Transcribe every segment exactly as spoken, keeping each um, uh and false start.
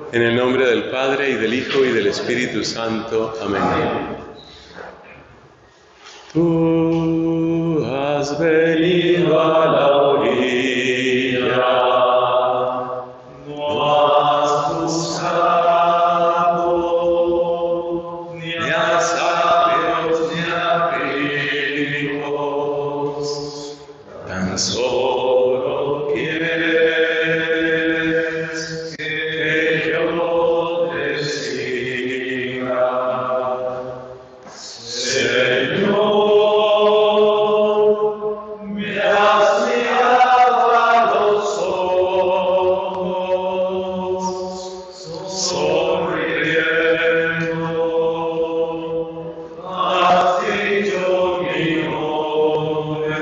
En el nombre del Padre, y del Hijo, y del Espíritu Santo. Amén. Tú has venido a la orilla, no has buscado ni a sabios ni a ricos, tan solo quieres que yo te siga. Señor, me has mirado a los ojos, sonriendo, has dicho mi nombre,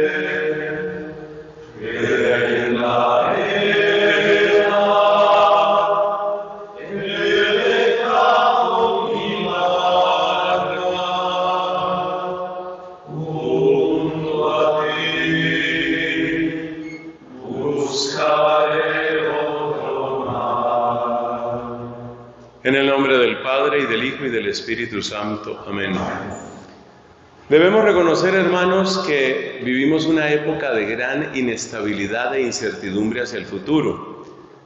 que en la arena he dejado mi barca, junto a ti buscaré otro mar. En el nombre del Padre, y del Hijo, y del Espíritu Santo. Amén. Debemos reconocer, hermanos, que vivimos una época de gran inestabilidad e incertidumbre hacia el futuro.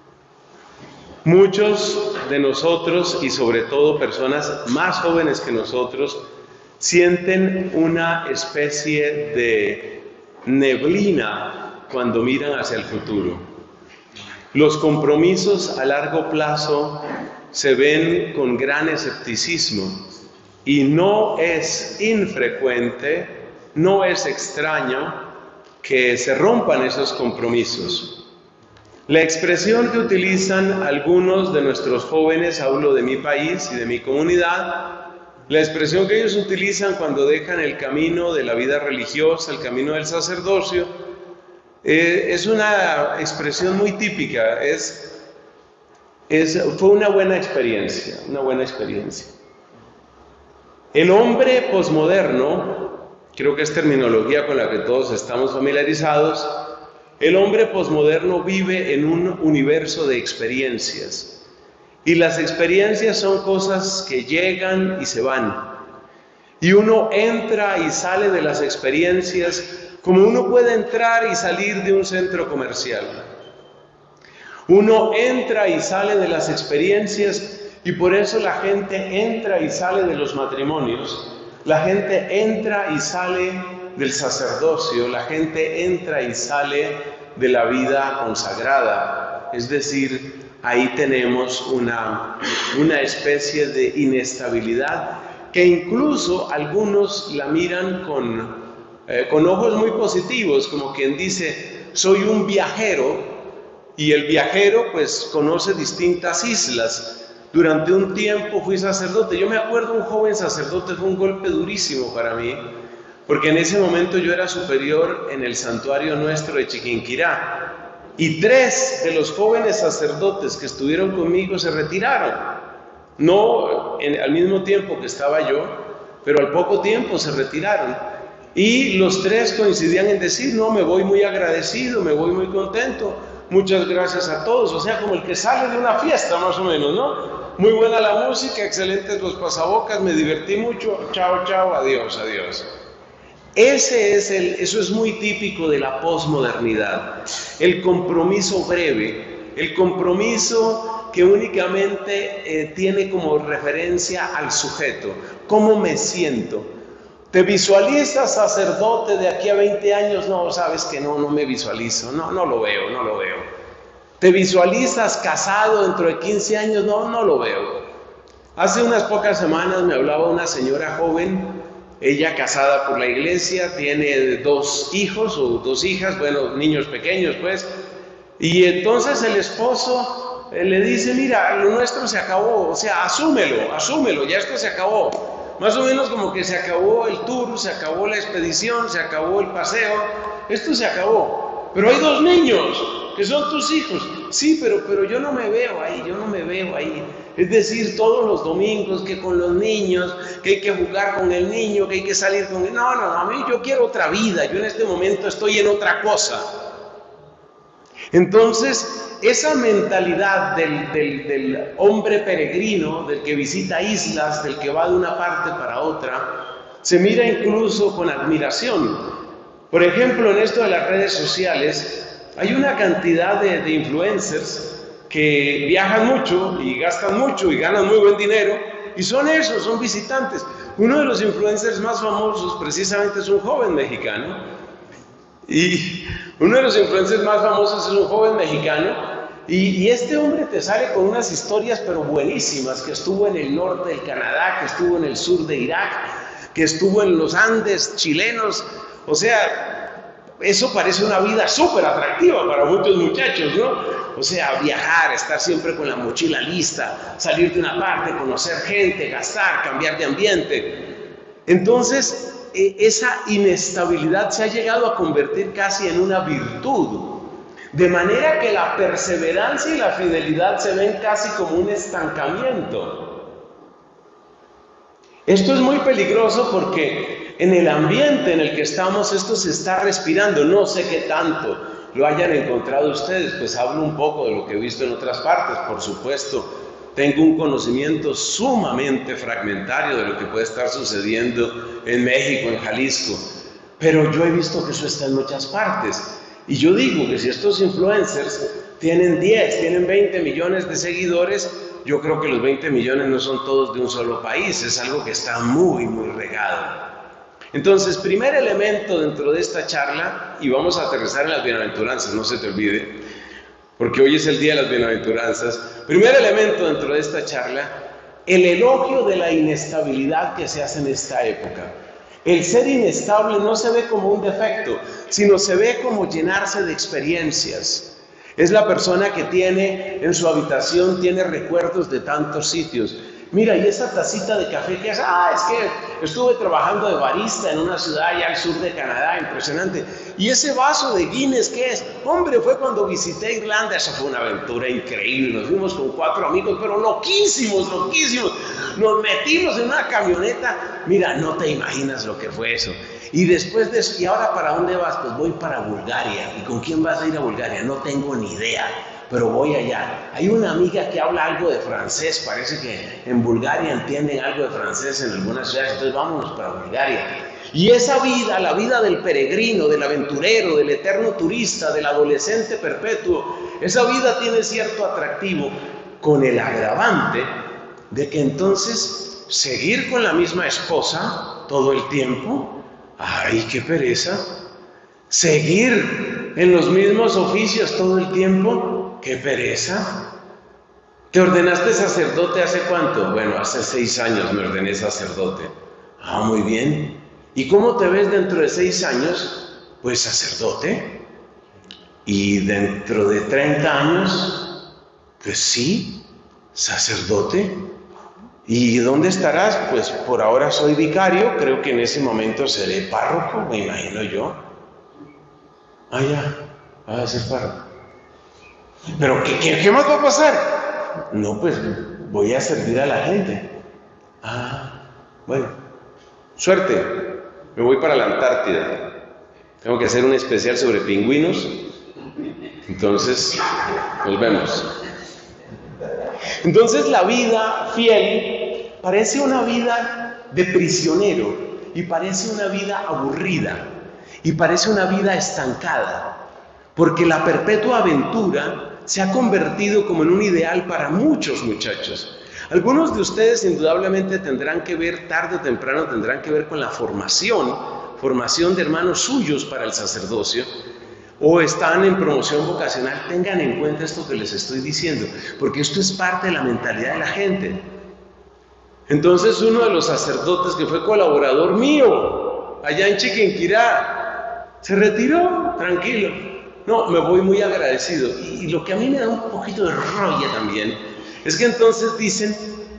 Muchos de nosotros, y sobre todo personas más jóvenes que nosotros, sienten una especie de neblina cuando miran hacia el futuro. Los compromisos a largo plazo se ven con gran escepticismo, y no es infrecuente, no es extraño que se rompan esos compromisos. La expresión que utilizan algunos de nuestros jóvenes, hablo de mi país y de mi comunidad, la expresión que ellos utilizan cuando dejan el camino de la vida religiosa, el camino del sacerdocio, eh, es una expresión muy típica, es, es, fue una buena experiencia, una buena experiencia. El hombre posmoderno, creo que es terminología con la que todos estamos familiarizados, el hombre posmoderno vive en un universo de experiencias. Y las experiencias son cosas que llegan y se van. Y uno entra y sale de las experiencias como uno puede entrar y salir de un centro comercial. Uno entra y sale de las experiencias, y por eso la gente entra y sale de los matrimonios, la gente entra y sale del sacerdocio, la gente entra y sale de la vida consagrada. Es decir, ahí tenemos una, una especie de inestabilidad que incluso algunos la miran con, eh, con ojos muy positivos, como quien dice, soy un viajero, y el viajero pues conoce distintas islas. Durante un tiempo fui sacerdote. Yo me acuerdo, un joven sacerdote fue un golpe durísimo para mí, porque en ese momento yo era superior en el santuario nuestro de Chiquinquirá, y tres de los jóvenes sacerdotes que estuvieron conmigo se retiraron. No en, al mismo tiempo que estaba yo, pero al poco tiempo se retiraron. Y los tres coincidían en decir, no, me voy muy agradecido, me voy muy contento, muchas gracias a todos. O sea, como el que sale de una fiesta, más o menos, ¿no? Muy buena la música, excelentes los pasabocas, me divertí mucho, chao, chao, adiós, adiós. Ese es el, eso es muy típico de la posmodernidad, el compromiso breve, el compromiso que únicamente eh, tiene como referencia al sujeto. ¿Cómo me siento? ¿Te visualizas sacerdote de aquí a veinte años? No, sabes que no, no me visualizo, no, no lo veo, no lo veo. ¿Te visualizas casado dentro de quince años? No, no lo veo. Hace unas pocas semanas me hablaba una señora joven, ella casada por la iglesia, tiene dos hijos o dos hijas, bueno, niños pequeños pues, y entonces el esposo le dice, mira, lo nuestro se acabó, o sea, asúmelo, asúmelo, ya esto se acabó. Más o menos como que se acabó el tour, se acabó la expedición, se acabó el paseo, esto se acabó. Pero hay dos niños, que son tus hijos. Sí, pero, pero yo no me veo ahí, yo no me veo ahí. Es decir, todos los domingos que con los niños, que hay que jugar con el niño, que hay que salir con él. No, no, a mí yo quiero otra vida, yo en este momento estoy en otra cosa. Entonces, esa mentalidad del, del, del hombre peregrino, del que visita islas, del que va de una parte para otra, se mira incluso con admiración. Por ejemplo, en esto de las redes sociales, hay una cantidad de, de influencers que viajan mucho y gastan mucho y ganan muy buen dinero, y son esos, son visitantes. Uno de los influencers más famosos precisamente es un joven mexicano, y uno de los influencers más famosos es un joven mexicano, y, y este hombre te sale con unas historias pero buenísimas, que estuvo en el norte del Canadá, que estuvo en el sur de Irak, que estuvo en los Andes chilenos. O sea, eso parece una vida súper atractiva para muchos muchachos, ¿no? O sea, viajar, estar siempre con la mochila lista, salir de una parte, conocer gente, gastar, cambiar de ambiente. Entonces, eh, esa inestabilidad se ha llegado a convertir casi en una virtud, de manera que la perseverancia y la fidelidad se ven casi como un estancamiento. Esto es muy peligroso porque en el ambiente en el que estamos esto se está respirando. No sé qué tanto lo hayan encontrado ustedes, pues hablo un poco de lo que he visto en otras partes, por supuesto. Tengo un conocimiento sumamente fragmentario de lo que puede estar sucediendo en México, en Jalisco, pero yo he visto que eso está en muchas partes. Y yo digo que si estos influencers tienen diez, tienen veinte millones de seguidores, yo creo que los veinte millones no son todos de un solo país, es algo que está muy, muy regado. Entonces, primer elemento dentro de esta charla, y vamos a aterrizar en las bienaventuranzas, no se te olvide, porque hoy es el día de las bienaventuranzas. Primer elemento dentro de esta charla, el elogio de la inestabilidad que se hace en esta época. El ser inestable no se ve como un defecto, sino se ve como llenarse de experiencias. Es la persona que tiene en su habitación, tiene recuerdos de tantos sitios. Mira, y esa tacita de café que es, ah, es que estuve trabajando de barista en una ciudad allá al sur de Canadá, impresionante. Y ese vaso de Guinness, ¿qué es? Hombre, fue cuando visité Irlanda, eso fue una aventura increíble. Nos fuimos con cuatro amigos, pero loquísimos, loquísimos. Nos metimos en una camioneta, mira, no te imaginas lo que fue eso. Y después de eso, ¿y ahora para dónde vas? Pues voy para Bulgaria. ¿Y con quién vas a ir a Bulgaria? No tengo ni idea, pero voy allá. Hay una amiga que habla algo de francés, parece que en Bulgaria entienden algo de francés en algunas ciudades, entonces vámonos para Bulgaria. Y esa vida, la vida del peregrino, del aventurero, del eterno turista, del adolescente perpetuo, esa vida tiene cierto atractivo, con el agravante de que entonces seguir con la misma esposa todo el tiempo, ¡ay, qué pereza! Seguir en los mismos oficios todo el tiempo, ¡qué pereza! ¿Te ordenaste sacerdote hace cuánto? Bueno, hace seis años me ordené sacerdote. Ah, muy bien. ¿Y cómo te ves dentro de seis años? Pues sacerdote. ¿Y dentro de treinta años? Pues sí, sacerdote. ¿Y dónde estarás? Pues por ahora soy vicario, creo que en ese momento seré párroco, me imagino yo. Ah, ya, vas a ser párroco. ¿Pero qué, qué, qué más va a pasar? No, pues voy a servir a la gente. Ah, bueno, suerte, me voy para la Antártida. Tengo que hacer un especial sobre pingüinos, entonces nos vemos. Entonces la vida fiel parece una vida de prisionero y parece una vida aburrida y parece una vida estancada, porque la perpetua aventura se ha convertido como en un ideal para muchos muchachos. Algunos de ustedes indudablemente tendrán que ver, tarde o temprano tendrán que ver con la formación, formación de hermanos suyos para el sacerdocio, o están en promoción vocacional. Tengan en cuenta esto que les estoy diciendo, porque esto es parte de la mentalidad de la gente. Entonces uno de los sacerdotes que fue colaborador mío allá en Chiquinquirá se retiró, tranquilo. No, me voy muy agradecido. Y, y lo que a mí me da un poquito de rolla también es que entonces dicen,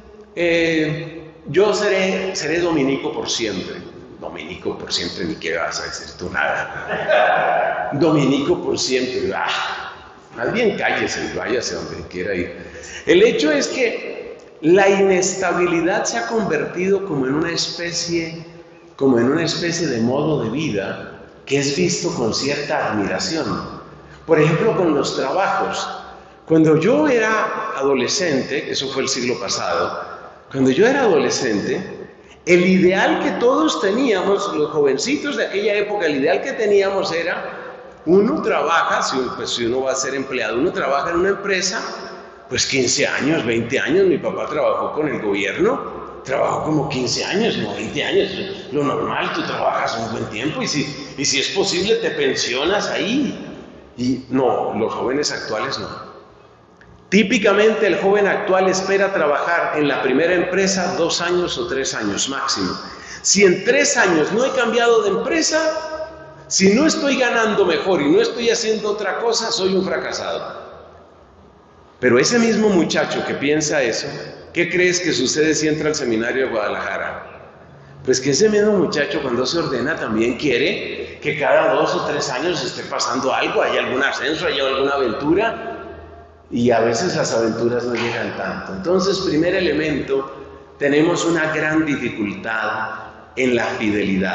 eh, yo seré, seré dominico por siempre. Dominico por siempre, ni qué vas a decir tú nada. Dominico por siempre. Ah, más bien cállese y váyase donde quiera ir. El hecho es que la inestabilidad se ha convertido como en una especie, como en una especie de modo de vida que es visto con cierta admiración. Por ejemplo, con los trabajos. Cuando yo era adolescente, eso fue el siglo pasado, cuando yo era adolescente, el ideal que todos teníamos, los jovencitos de aquella época, el ideal que teníamos era, uno trabaja, si, pues, si uno va a ser empleado, uno trabaja en una empresa, pues quince años, veinte años, mi papá trabajó con el gobierno, trabajó como quince años, no veinte años, lo normal, tú trabajas un buen tiempo y si, y si es posible te pensionas ahí. Y no, los jóvenes actuales no. Típicamente el joven actual espera trabajar en la primera empresa dos años o tres años máximo. Si en tres años no he cambiado de empresa, si no estoy ganando mejor y no estoy haciendo otra cosa, soy un fracasado. Pero ese mismo muchacho que piensa eso, ¿qué crees que sucede si entra al seminario de Guadalajara? Pues que ese mismo muchacho cuando se ordena también quiere que cada dos o tres años esté pasando algo, haya algún ascenso, haya alguna aventura. Y a veces las aventuras no llegan tanto. Entonces, primer elemento, tenemos una gran dificultad en la fidelidad.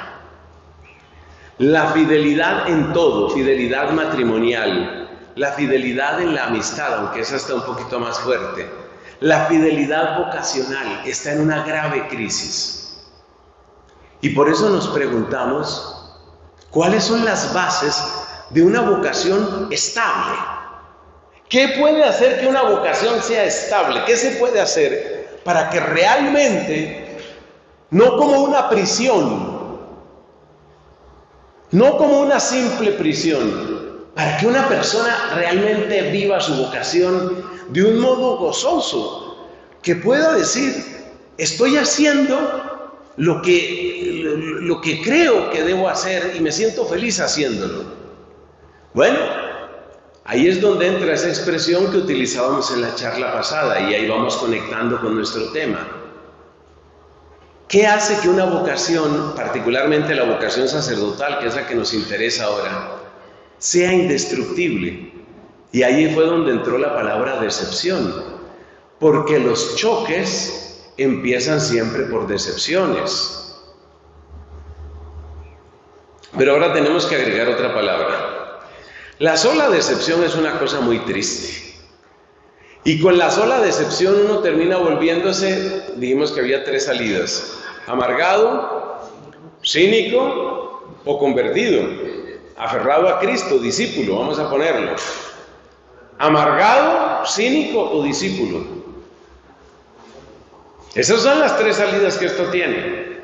La fidelidad en todo, fidelidad matrimonial, la fidelidad en la amistad, aunque esa está un poquito más fuerte. La fidelidad vocacional está en una grave crisis. Y por eso nos preguntamos, ¿cuáles son las bases de una vocación estable? ¿Qué puede hacer que una vocación sea estable? ¿Qué se puede hacer para que realmente, no como una prisión, no como una simple prisión, para que una persona realmente viva su vocación de un modo gozoso, que pueda decir, estoy haciendo lo que, lo, lo que creo que debo hacer y me siento feliz haciéndolo? Bueno, ahí es donde entra esa expresión que utilizábamos en la charla pasada y ahí vamos conectando con nuestro tema. ¿Qué hace que una vocación, particularmente la vocación sacerdotal, que es la que nos interesa ahora, sea indestructible? Y ahí fue donde entró la palabra decepción, porque los choques empiezan siempre por decepciones. Pero ahora tenemos que agregar otra palabra. La sola decepción es una cosa muy triste. Y con la sola decepción uno termina volviéndose, dijimos que había tres salidas: amargado, cínico o convertido. Aferrado a Cristo, discípulo, vamos a ponerlo. Amargado, cínico o discípulo. Esas son las tres salidas que esto tiene.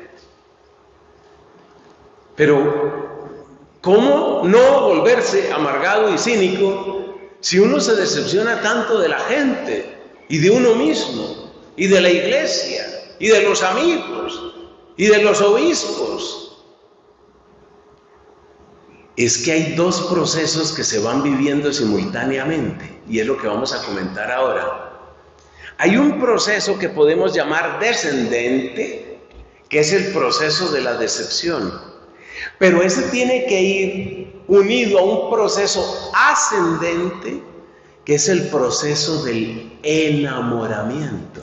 Pero ¿cómo no volverse amargado y cínico si uno se decepciona tanto de la gente y de uno mismo y de la iglesia y de los amigos y de los obispos? Es que hay dos procesos que se van viviendo simultáneamente y es lo que vamos a comentar ahora. Hay un proceso que podemos llamar descendente, que es el proceso de la decepción. Pero ese tiene que ir unido a un proceso ascendente, que es el proceso del enamoramiento.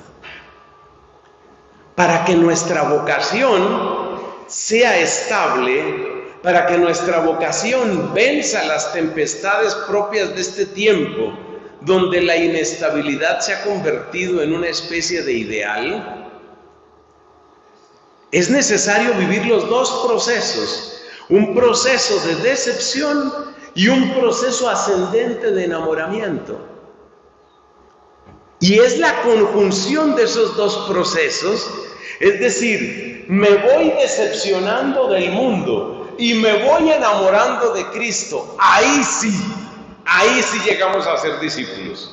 Para que nuestra vocación sea estable, para que nuestra vocación venza las tempestades propias de este tiempo, donde la inestabilidad se ha convertido en una especie de ideal, es necesario vivir los dos procesos, un proceso de decepción y un proceso ascendente de enamoramiento. Y es la conjunción de esos dos procesos, es decir, me voy decepcionando del mundo y me voy enamorando de Cristo. Ahí sí, ahí sí llegamos a ser discípulos.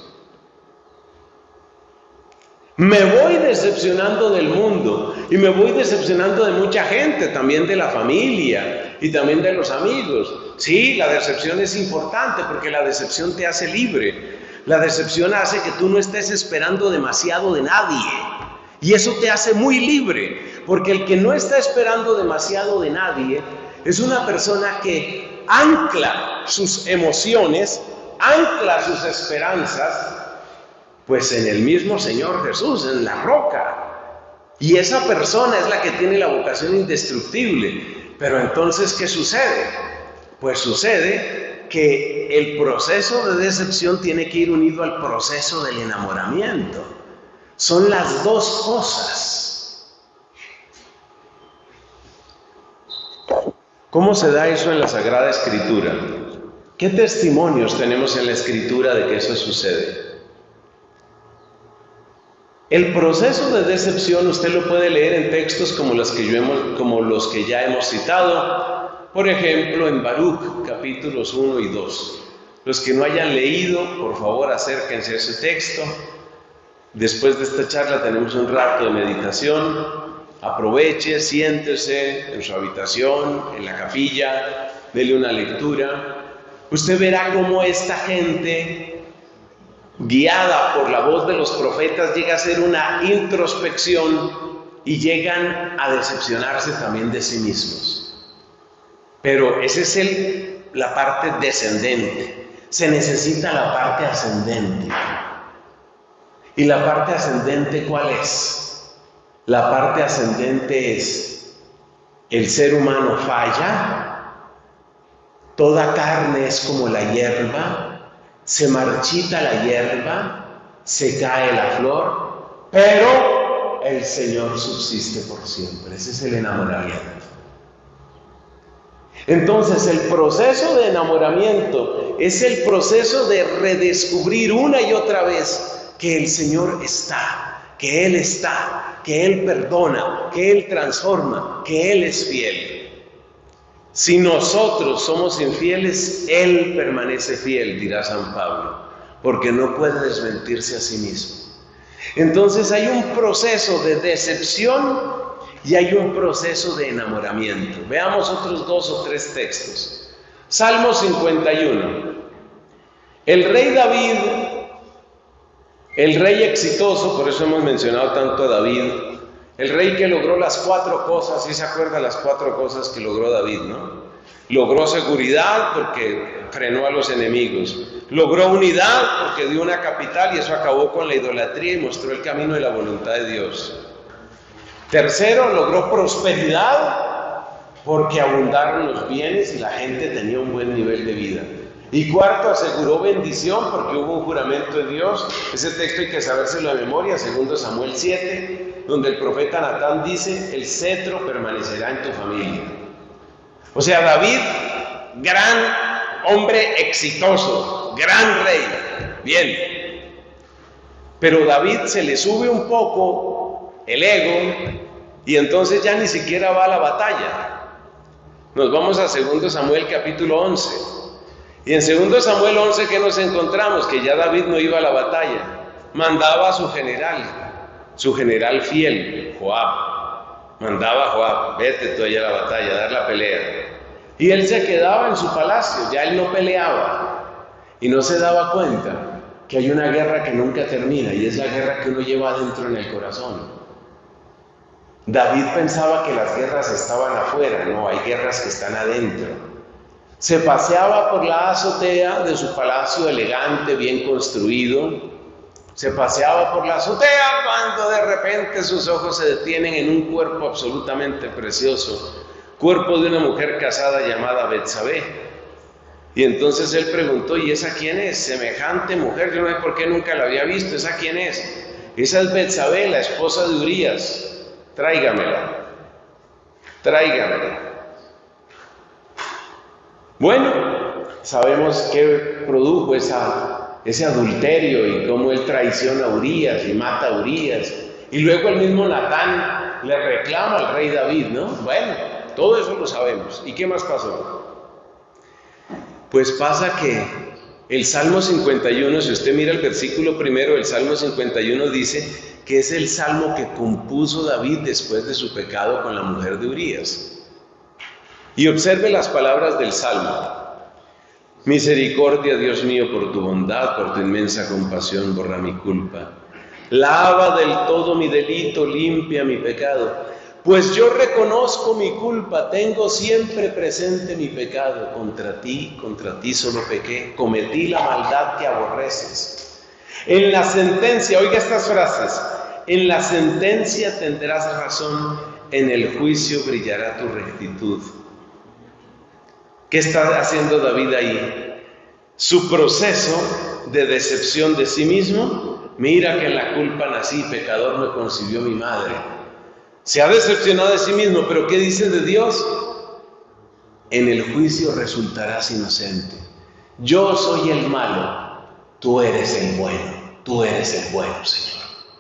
Me voy decepcionando del mundo y me voy decepcionando de mucha gente, también de la familia y también de los amigos. Sí, la decepción es importante porque la decepción te hace libre. La decepción hace que tú no estés esperando demasiado de nadie y eso te hace muy libre, porque el que no está esperando demasiado de nadie es una persona que ancla sus emociones, ancla sus esperanzas pues en el mismo Señor Jesús, en la roca. Y esa persona es la que tiene la vocación indestructible. Pero entonces, ¿qué sucede? Pues sucede que el proceso de decepción tiene que ir unido al proceso del enamoramiento. Son las dos cosas. ¿Cómo se da eso en la Sagrada Escritura? ¿Qué testimonios tenemos en la Escritura de que eso sucede? El proceso de decepción usted lo puede leer en textos como los que, yo hemos, como los que ya hemos citado, por ejemplo en Baruch, capítulos uno y dos. Los que no hayan leído, por favor acérquense a ese texto. Después de esta charla tenemos un rato de meditación. Aproveche, siéntese en su habitación, en la capilla, dele una lectura. Usted verá cómo esta gente, guiada por la voz de los profetas, llega a hacer una introspección y llegan a decepcionarse también de sí mismos. Pero esa es el, la parte descendente. Se necesita la parte ascendente. ¿Y la parte ascendente cuál es? La parte ascendente es: el ser humano falla, toda carne es como la hierba, se marchita la hierba, se cae la flor, pero el Señor subsiste por siempre. Ese es el enamoramiento. Entonces, el proceso de enamoramiento es el proceso de redescubrir una y otra vez que el Señor está, que Él está, que Él perdona, que Él transforma, que Él es fiel. Si nosotros somos infieles, Él permanece fiel, dirá San Pablo, porque no puede desmentirse a sí mismo. Entonces hay un proceso de decepción y hay un proceso de enamoramiento. Veamos otros dos o tres textos. Salmo cincuenta y uno. El rey David, el rey exitoso, por eso hemos mencionado tanto a David, el rey que logró las cuatro cosas. ¿Sí se acuerda las cuatro cosas que logró David, no? Logró seguridad porque frenó a los enemigos. Logró unidad porque dio una capital y eso acabó con la idolatría y mostró el camino de la voluntad de Dios. Tercero, logró prosperidad porque abundaron los bienes y la gente tenía un buen nivel de vida. Y cuarto, aseguró bendición porque hubo un juramento de Dios. Ese texto hay que sabérselo de memoria, segundo Samuel siete, donde el profeta Natán dice: el cetro permanecerá en tu familia. O sea, David, gran hombre exitoso, gran rey, bien. Pero David se le sube un poco el ego y entonces ya ni siquiera va a la batalla. Nos vamos a segundo Samuel capítulo once. Y en segundo Samuel once, ¿qué nos encontramos? Que ya David no iba a la batalla. Mandaba a su general, su general fiel, Joab. Mandaba a Joab: vete tú allá a la batalla, a dar la pelea. Y él se quedaba en su palacio, ya él no peleaba. Y no se daba cuenta que hay una guerra que nunca termina, y es la guerra que uno lleva adentro en el corazón. David pensaba que las guerras estaban afuera. No, hay guerras que están adentro. Se paseaba por la azotea de su palacio elegante, bien construido. Se paseaba por la azotea cuando de repente sus ojos se detienen en un cuerpo absolutamente precioso, cuerpo de una mujer casada llamada Betsabé. Y entonces él preguntó: ¿y esa quién es? Semejante mujer, yo no sé por qué nunca la había visto. ¿Esa quién es? Esa es Betsabé, la esposa de Urías. Tráigamela, tráigamela. Bueno, sabemos qué produjo esa, ese adulterio y cómo él traiciona a Urías y mata a Urías. Y luego el mismo Natán le reclama al rey David, ¿no? Bueno, todo eso lo sabemos. ¿Y qué más pasó? Pues pasa que el Salmo cincuenta y uno, si usted mira el versículo primero, el Salmo cincuenta y uno dice que es el salmo que compuso David después de su pecado con la mujer de Urías. Y observe las palabras del salmo: misericordia, Dios mío, por tu bondad, por tu inmensa compasión, borra mi culpa. Lava del todo mi delito, limpia mi pecado. Pues yo reconozco mi culpa, tengo siempre presente mi pecado. Contra ti, contra ti solo pequé, cometí la maldad que aborreces. En la sentencia, oiga estas frases: en la sentencia tendrás razón, en el juicio brillará tu rectitud. ¿Qué está haciendo David ahí? su proceso de decepción de sí mismo. Mira que en la culpa nací, pecador me concibió mi madre. Se ha decepcionado de sí mismo, pero ¿qué dice de Dios? En el juicio resultarás inocente. Yo soy el malo, tú eres el bueno, tú eres el bueno, Señor.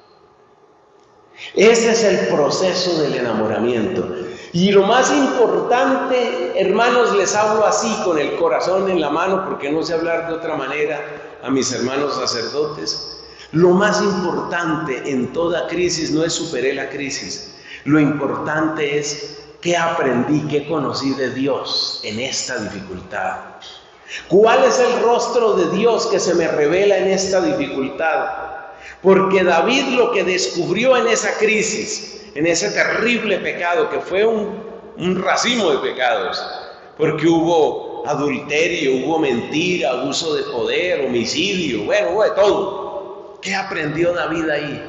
Ese es el proceso del enamoramiento. Y lo más importante, hermanos, les hablo así con el corazón en la mano, porque no sé hablar de otra manera a mis hermanos sacerdotes. Lo más importante en toda crisis no es superé la crisis. Lo importante es qué aprendí, qué conocí de Dios en esta dificultad. ¿Cuál es el rostro de Dios que se me revela en esta dificultad? Porque David lo que descubrió en esa crisis, en ese terrible pecado que fue un, un racimo de pecados, porque hubo adulterio, hubo mentira, abuso de poder, homicidio, bueno, hubo de todo. ¿Qué aprendió David ahí?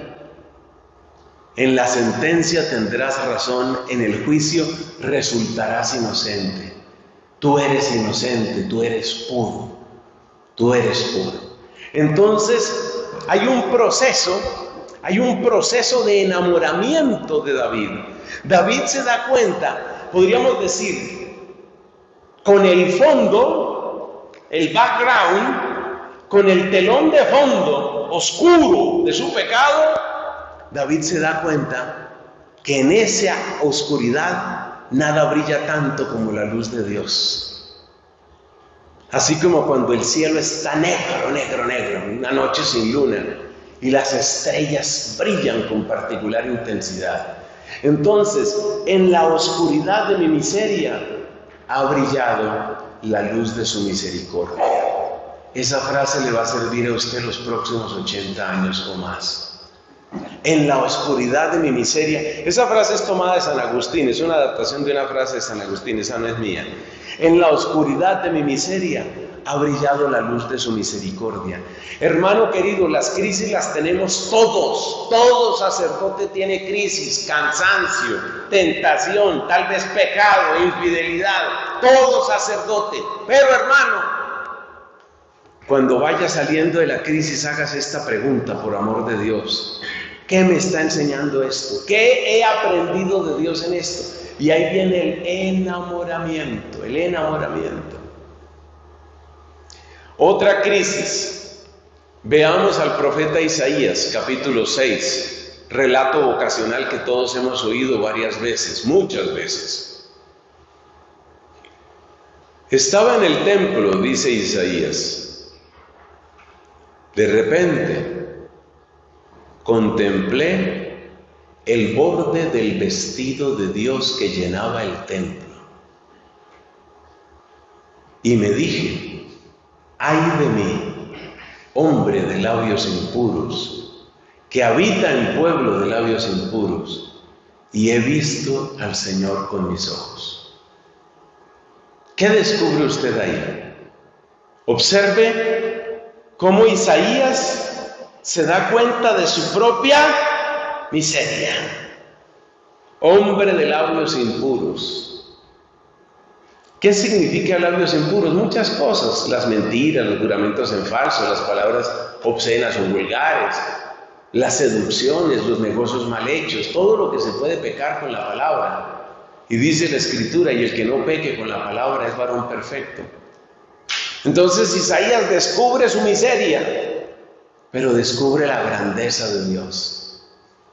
En la sentencia tendrás razón, en el juicio resultarás inocente. Tú eres inocente, tú eres puro, tú eres puro. Entonces, hay un proceso, hay un proceso de enamoramiento de David. David se da cuenta, podríamos decir, con el fondo, el background, con el telón de fondo oscuro de su pecado, David se da cuenta que en esa oscuridad nada brilla tanto como la luz de Dios. Así como cuando el cielo está negro, negro, negro, una noche sin luna, y las estrellas brillan con particular intensidad. Entonces, en la oscuridad de mi miseria ha brillado la luz de su misericordia. Esa frase le va a servir a usted los próximos ochenta años o más. En la oscuridad de mi miseria. Esa frase es tomada de San Agustín, es una adaptación de una frase de San Agustín, esa no es mía. En la oscuridad de mi miseria ha brillado la luz de su misericordia. Hermano querido, las crisis las tenemos todos. Todo sacerdote tiene crisis, cansancio, tentación, tal vez pecado, infidelidad. Todo sacerdote. Pero hermano, cuando vaya saliendo de la crisis, hagas esta pregunta por amor de Dios. ¿Qué me está enseñando esto? ¿Qué he aprendido de Dios en esto? Y ahí viene el enamoramiento, el enamoramiento. Otra crisis. Veamos al profeta Isaías, capítulo seis, relato vocacional que todos hemos oído varias veces, muchas veces. Estaba en el templo, dice Isaías. De repente contemplé el borde del vestido de Dios que llenaba el templo. Y me dije, ay de mí, hombre de labios impuros, que habita en pueblo de labios impuros, y he visto al Señor con mis ojos. ¿Qué descubre usted ahí? Observe cómo Isaías se da cuenta de su propia miseria. Hombre de labios impuros. ¿Qué significa labios impuros? Muchas cosas. Las mentiras, los juramentos en falso, las palabras obscenas o vulgares, las seducciones, los negocios mal hechos, todo lo que se puede pecar con la palabra. Y dice la Escritura, y el que no peque con la palabra es varón perfecto. Entonces Isaías descubre su miseria, pero descubre la grandeza de Dios.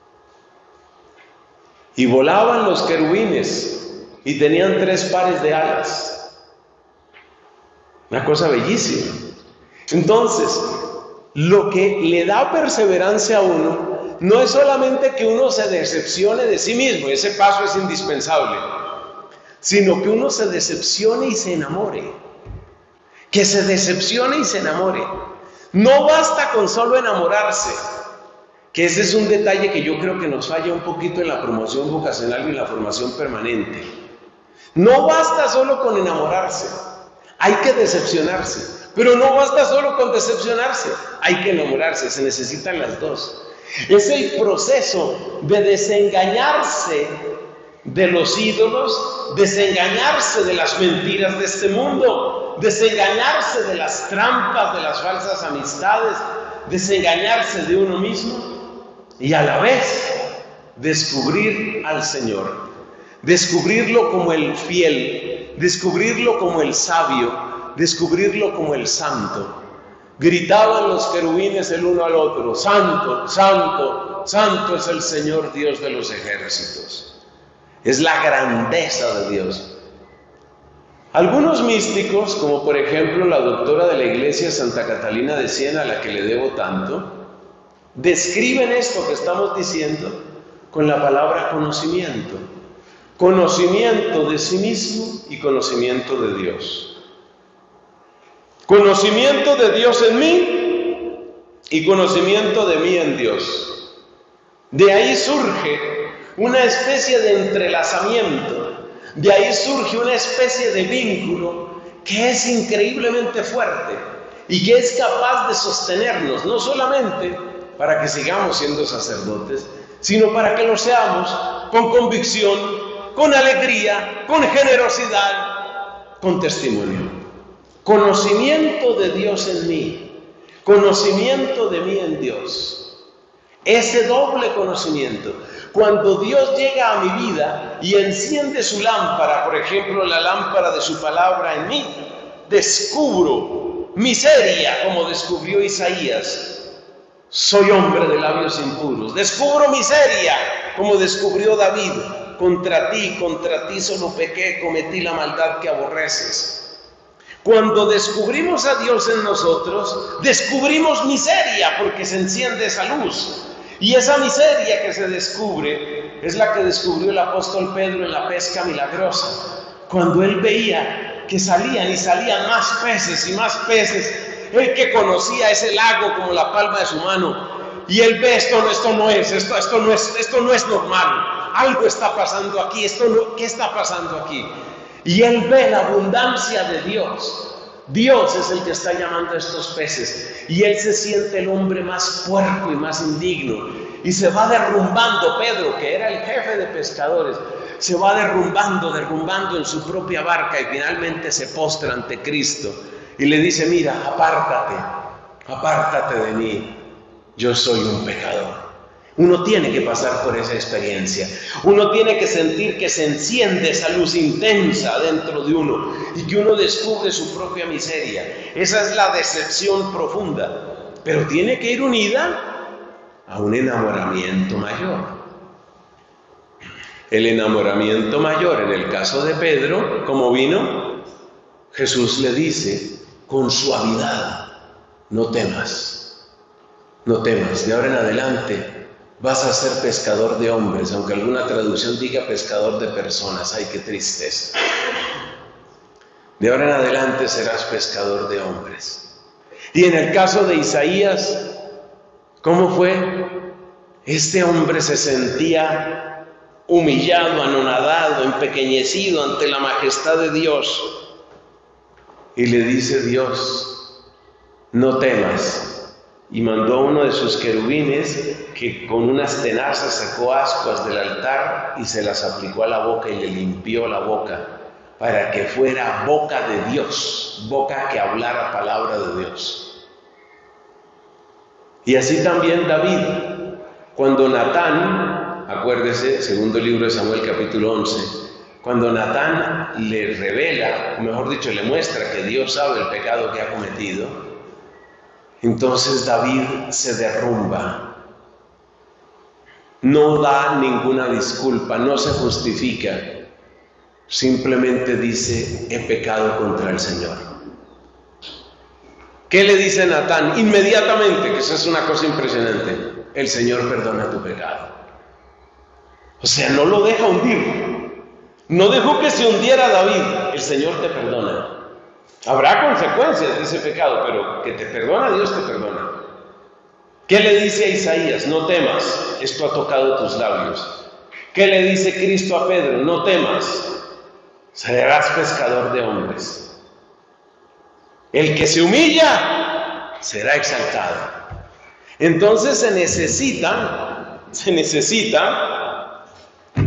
Y volaban los querubines y tenían tres pares de alas. Una cosa bellísima. Entonces, lo que le da perseverancia a uno no es solamente que uno se decepcione de sí mismo, ese paso es indispensable, sino que uno se decepcione y se enamore. Que se decepcione y se enamore. No basta con solo enamorarse, que ese es un detalle que yo creo que nos falla un poquito en la promoción vocacional y en la formación permanente. No basta solo con enamorarse, hay que decepcionarse. Pero no basta solo con decepcionarse, hay que enamorarse, se necesitan las dos. Es el proceso de desengañarse de los ídolos, desengañarse de las mentiras de este mundo. desengañarse de las trampas, de las falsas amistades, desengañarse de uno mismo y a la vez descubrir al Señor, descubrirlo como el fiel, descubrirlo como el sabio, descubrirlo como el santo. Gritaban los querubines el uno al otro: santo, santo, santo es el Señor Dios de los ejércitos. Es la grandeza de Dios. Algunos místicos, como por ejemplo la doctora de la iglesia Santa Catalina de Siena, a la que le debo tanto, describen esto que estamos diciendo con la palabra conocimiento. Conocimiento de sí mismo y conocimiento de Dios. Conocimiento de Dios en mí y conocimiento de mí en Dios. De ahí surge una especie de entrelazamiento, de ahí surge una especie de vínculo que es increíblemente fuerte y que es capaz de sostenernos, no solamente para que sigamos siendo sacerdotes, sino para que lo seamos con convicción, con alegría, con generosidad, con testimonio. Conocimiento de Dios en mí, conocimiento de mí en Dios. Ese doble conocimiento. Cuando Dios llega a mi vida y enciende su lámpara, por ejemplo, la lámpara de su palabra en mí, descubro miseria, como descubrió Isaías. Soy hombre de labios impuros. Descubro miseria, como descubrió David. Contra ti, contra ti solo pequé, cometí la maldad que aborreces. Cuando descubrimos a Dios en nosotros, descubrimos miseria porque se enciende esa luz. Y esa miseria que se descubre es la que descubrió el apóstol Pedro en la pesca milagrosa. Cuando él veía que salían y salían más peces y más peces, él que conocía ese lago como la palma de su mano, y él ve esto, esto no es, esto, esto no es, esto no es normal. Algo está pasando aquí, esto no, ¿qué está pasando aquí? Y él ve la abundancia de Dios. Dios es el que está llamando a estos peces. Y él se siente el hombre más puerco y más indigno. Y se va derrumbando. Pedro, que era el jefe de pescadores, se va derrumbando, derrumbando en su propia barca y finalmente se postra ante Cristo. Y le dice: mira, apártate, apártate de mí. Yo soy un pecador. Uno tiene que pasar por esa experiencia. Uno tiene que sentir que se enciende esa luz intensa dentro de uno y que uno descubre su propia miseria. Esa es la decepción profunda. Pero tiene que ir unida a un enamoramiento mayor. El enamoramiento mayor, en el caso de Pedro, ¿cómo vino? Jesús le dice con suavidad: no temas, no temas, de ahora en adelante vas a ser pescador de hombres, aunque alguna traducción diga pescador de personas. ¡Ay, qué tristeza! De ahora en adelante serás pescador de hombres. Y en el caso de Isaías, ¿cómo fue? Este hombre se sentía humillado, anonadado, empequeñecido ante la majestad de Dios. Y le dice Dios: no temas. Y mandó a uno de sus querubines que con unas tenazas sacó ascuas del altar y se las aplicó a la boca y le limpió la boca, para que fuera boca de Dios, boca que hablara palabra de Dios. Y así también David, cuando Natán, acuérdese, segundo libro de Samuel capítulo once, cuando Natán le revela, o mejor dicho, le muestra que Dios sabe el pecado que ha cometido, entonces David se derrumba, no da ninguna disculpa, no se justifica, simplemente dice: he pecado contra el Señor. ¿Qué le dice Natán? Inmediatamente, que eso es una cosa impresionante: el Señor perdona tu pecado. O sea, no lo deja hundir, no dejó que se hundiera David. El Señor te perdona. Habrá consecuencias de ese pecado, pero que te perdona, Dios te perdona. ¿Qué le dice a Isaías? No temas, esto ha tocado tus labios. ¿Qué le dice Cristo a Pedro? No temas, serás pescador de hombres. El que se humilla será exaltado. Entonces se necesita, se necesita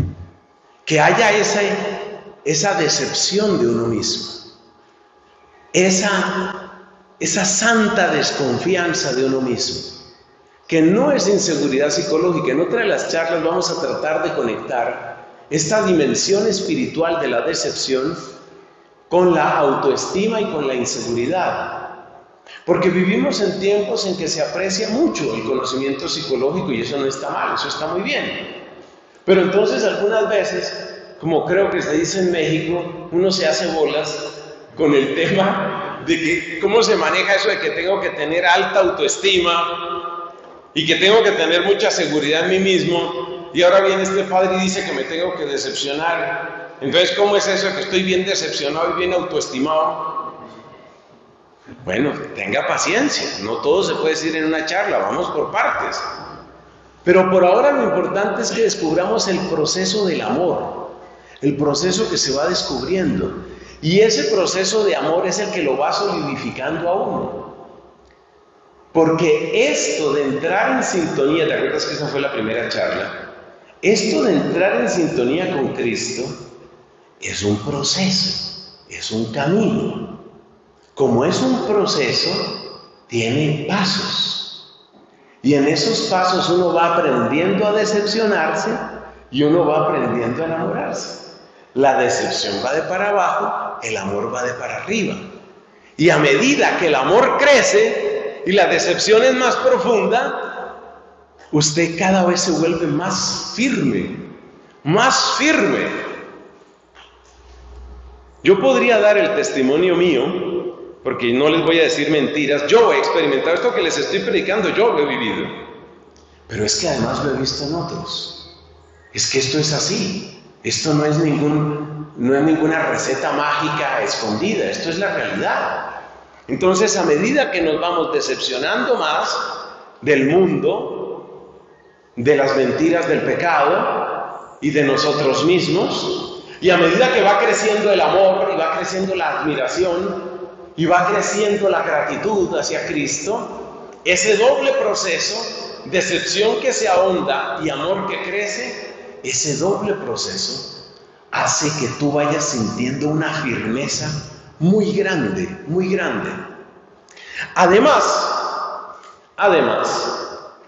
que haya esa, esa decepción de uno mismo. esa, esa santa desconfianza de uno mismo, que no es inseguridad psicológica. En otra de las charlas vamos a tratar de conectar esta dimensión espiritual de la decepción con la autoestima y con la inseguridad. Porque vivimos en tiempos en que se aprecia mucho el conocimiento psicológico y eso no está mal, eso está muy bien. Pero entonces algunas veces, como creo que se dice en México, uno se hace bolas con el tema de que cómo se maneja eso de que tengo que tener alta autoestima y que tengo que tener mucha seguridad en mí mismo, y ahora viene este padre y dice que me tengo que decepcionar. Entonces, ¿cómo es eso de que estoy bien decepcionado y bien autoestimado? Bueno, tenga paciencia, no todo se puede decir en una charla, vamos por partes. Pero por ahora lo importante es que descubramos el proceso del amor, el proceso que se va descubriendo. Y ese proceso de amor es el que lo va solidificando a uno. Porque esto de entrar en sintonía, ¿te acuerdas que esa fue la primera charla? Esto de entrar en sintonía con Cristo es un proceso, es un camino. Como es un proceso, tiene pasos. Y en esos pasos uno va aprendiendo a decepcionarse y uno va aprendiendo a enamorarse. La decepción va de para abajo, el amor va de para arriba. Y a medida que el amor crece y la decepción es más profunda, usted cada vez se vuelve más firme, más firme. Yo podría dar el testimonio mío, porque no les voy a decir mentiras. Yo he experimentado esto que les estoy predicando, yo lo he vivido. Pero es que además lo he visto en otros. Es que esto es así. Esto no es, ningún, no es ninguna receta mágica escondida. Esto es la realidad. Entonces, a medida que nos vamos decepcionando más del mundo, de las mentiras del pecado y de nosotros mismos, y a medida que va creciendo el amor y va creciendo la admiración, y va creciendo la gratitud hacia Cristo, ese doble proceso, decepción que se ahonda y amor que crece, ese doble proceso hace que tú vayas sintiendo una firmeza muy grande, muy grande. Además, además,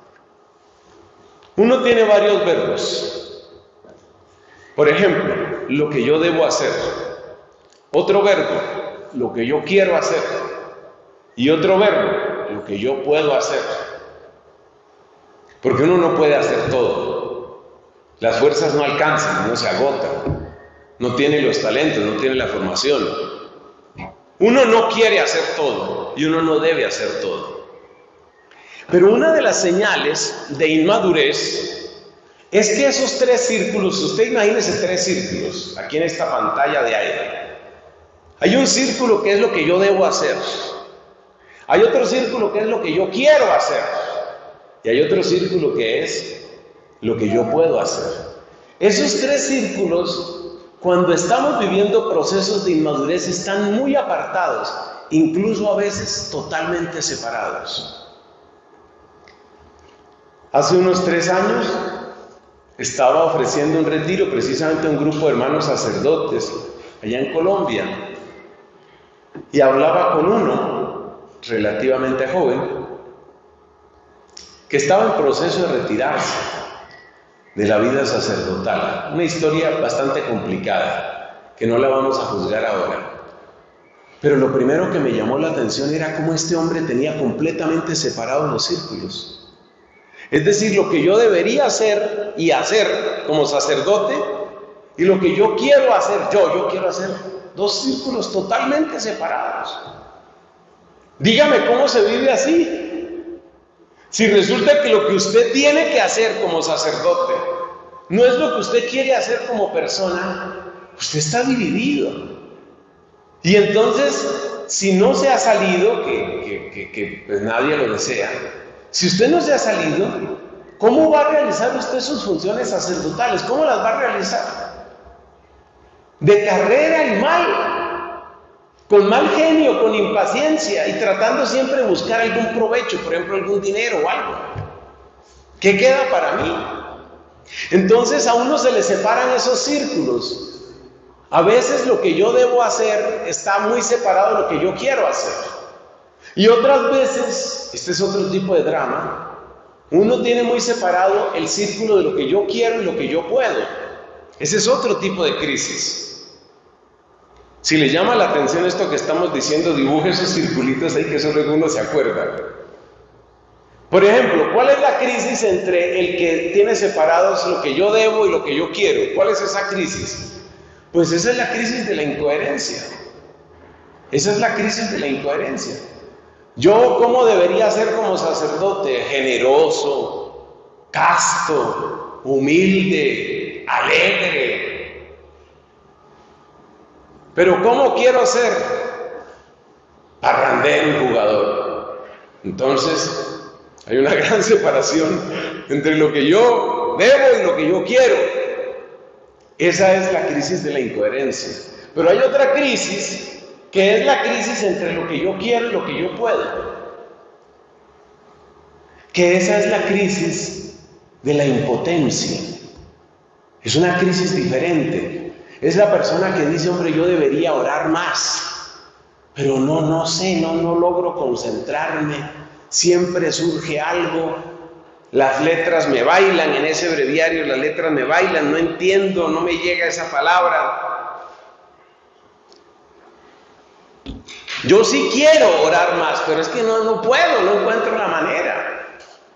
uno tiene varios verbos. Por ejemplo, lo que yo debo hacer. Otro verbo, lo que yo quiero hacer. Y otro verbo, lo que yo puedo hacer. Porque uno no puede hacer todo. Las fuerzas no alcanzan, no se agotan. No tiene los talentos, no tiene la formación. Uno no quiere hacer todo y uno no debe hacer todo. Pero una de las señales de inmadurez es que esos tres círculos, usted imagínese tres círculos aquí en esta pantalla de aire. Hay un círculo que es lo que yo debo hacer. Hay otro círculo que es lo que yo quiero hacer. Y hay otro círculo que es lo que yo puedo hacer. Esos tres círculos, cuando estamos viviendo procesos de inmadurez, están muy apartados, incluso a veces totalmente separados. Hace unos tres años estaba ofreciendo un retiro precisamente a un grupo de hermanos sacerdotes allá en Colombia. Y hablaba con uno, relativamente joven, que estaba en proceso de retirarse de la vida sacerdotal. Una historia bastante complicada, que no la vamos a juzgar ahora. Pero lo primero que me llamó la atención era cómo este hombre tenía completamente separados los círculos. Es decir, lo que yo debería hacer y hacer como sacerdote y lo que yo quiero hacer, yo, yo quiero hacer dos círculos totalmente separados. Dígame cómo se vive así. Si resulta que lo que usted tiene que hacer como sacerdote no es lo que usted quiere hacer como persona, usted está dividido. Y entonces, si no se ha salido, que, que, que, que pues nadie lo desea, si usted no se ha salido, ¿cómo va a realizar usted sus funciones sacerdotales? ¿Cómo las va a realizar? De carrera y mal, con mal genio, con impaciencia y tratando siempre de buscar algún provecho, por ejemplo, algún dinero o algo. ¿Qué queda para mí? Entonces a uno se le separan esos círculos. A veces lo que yo debo hacer está muy separado de lo que yo quiero hacer. Y otras veces, este es otro tipo de drama, uno tiene muy separado el círculo de lo que yo quiero y lo que yo puedo. Ese es otro tipo de crisis. Si le llama la atención esto que estamos diciendo, dibuje esos circulitos ahí que solo uno se acuerda. Por ejemplo, ¿cuál es la crisis entre el que tiene separados lo que yo debo y lo que yo quiero? ¿Cuál es esa crisis? Pues esa es la crisis de la incoherencia. Esa es la crisis de la incoherencia. Yo, ¿cómo debería ser como sacerdote? Generoso, casto, humilde, alegre. Pero ¿cómo quiero ser? Parrandero, jugador. Entonces, hay una gran separación entre lo que yo debo y lo que yo quiero. Esa es la crisis de la incoherencia. Pero hay otra crisis, que es la crisis entre lo que yo quiero y lo que yo puedo. Que esa es la crisis de la impotencia. Es una crisis diferente. Es la persona que dice, hombre, yo debería orar más, pero no, no sé, no, no logro concentrarme. Siempre surge algo. Las letras me bailan en ese breviario, las letras me bailan, no entiendo, no me llega esa palabra. Yo sí quiero orar más, pero es que no, no puedo, no encuentro la manera.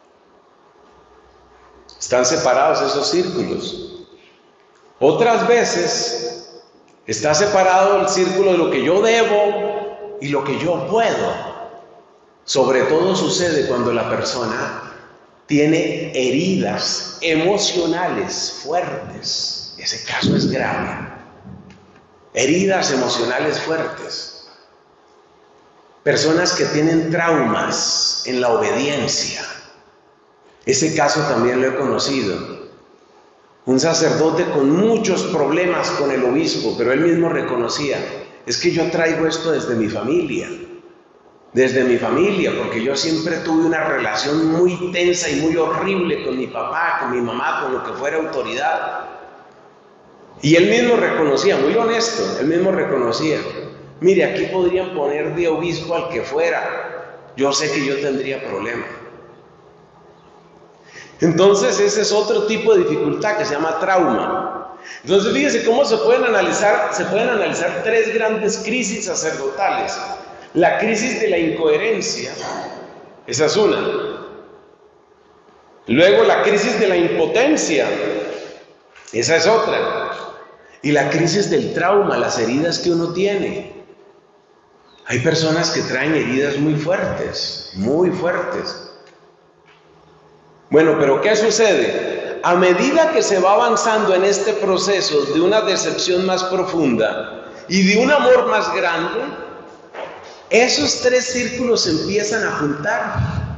Están separados esos círculos. Otras veces está separado el círculo de lo que yo debo y lo que yo puedo. Sobre todo sucede cuando la persona tiene heridas emocionales fuertes. Ese caso es grave. Heridas emocionales fuertes. Personas que tienen traumas en la obediencia. Ese caso también lo he conocido. Un sacerdote con muchos problemas con el obispo, pero él mismo reconocía, es que yo traigo esto desde mi familia. Desde mi familia, porque yo siempre tuve una relación muy tensa y muy horrible con mi papá, con mi mamá, con lo que fuera autoridad. Y él mismo reconocía, muy honesto, él mismo reconocía, mire, aquí podrían poner de obispo al que fuera, yo sé que yo tendría problemas. Entonces ese es otro tipo de dificultad que se llama trauma. Entonces fíjense cómo se pueden analizar, se pueden analizar tres grandes crisis sacerdotales. La crisis de la incoherencia, esa es una. Luego la crisis de la impotencia, esa es otra. Y la crisis del trauma, las heridas que uno tiene. Hay personas que traen heridas muy fuertes, muy fuertes. Bueno, pero ¿qué sucede? A medida que se va avanzando en este proceso de una decepción más profunda y de un amor más grande, esos tres círculos se empiezan a juntar.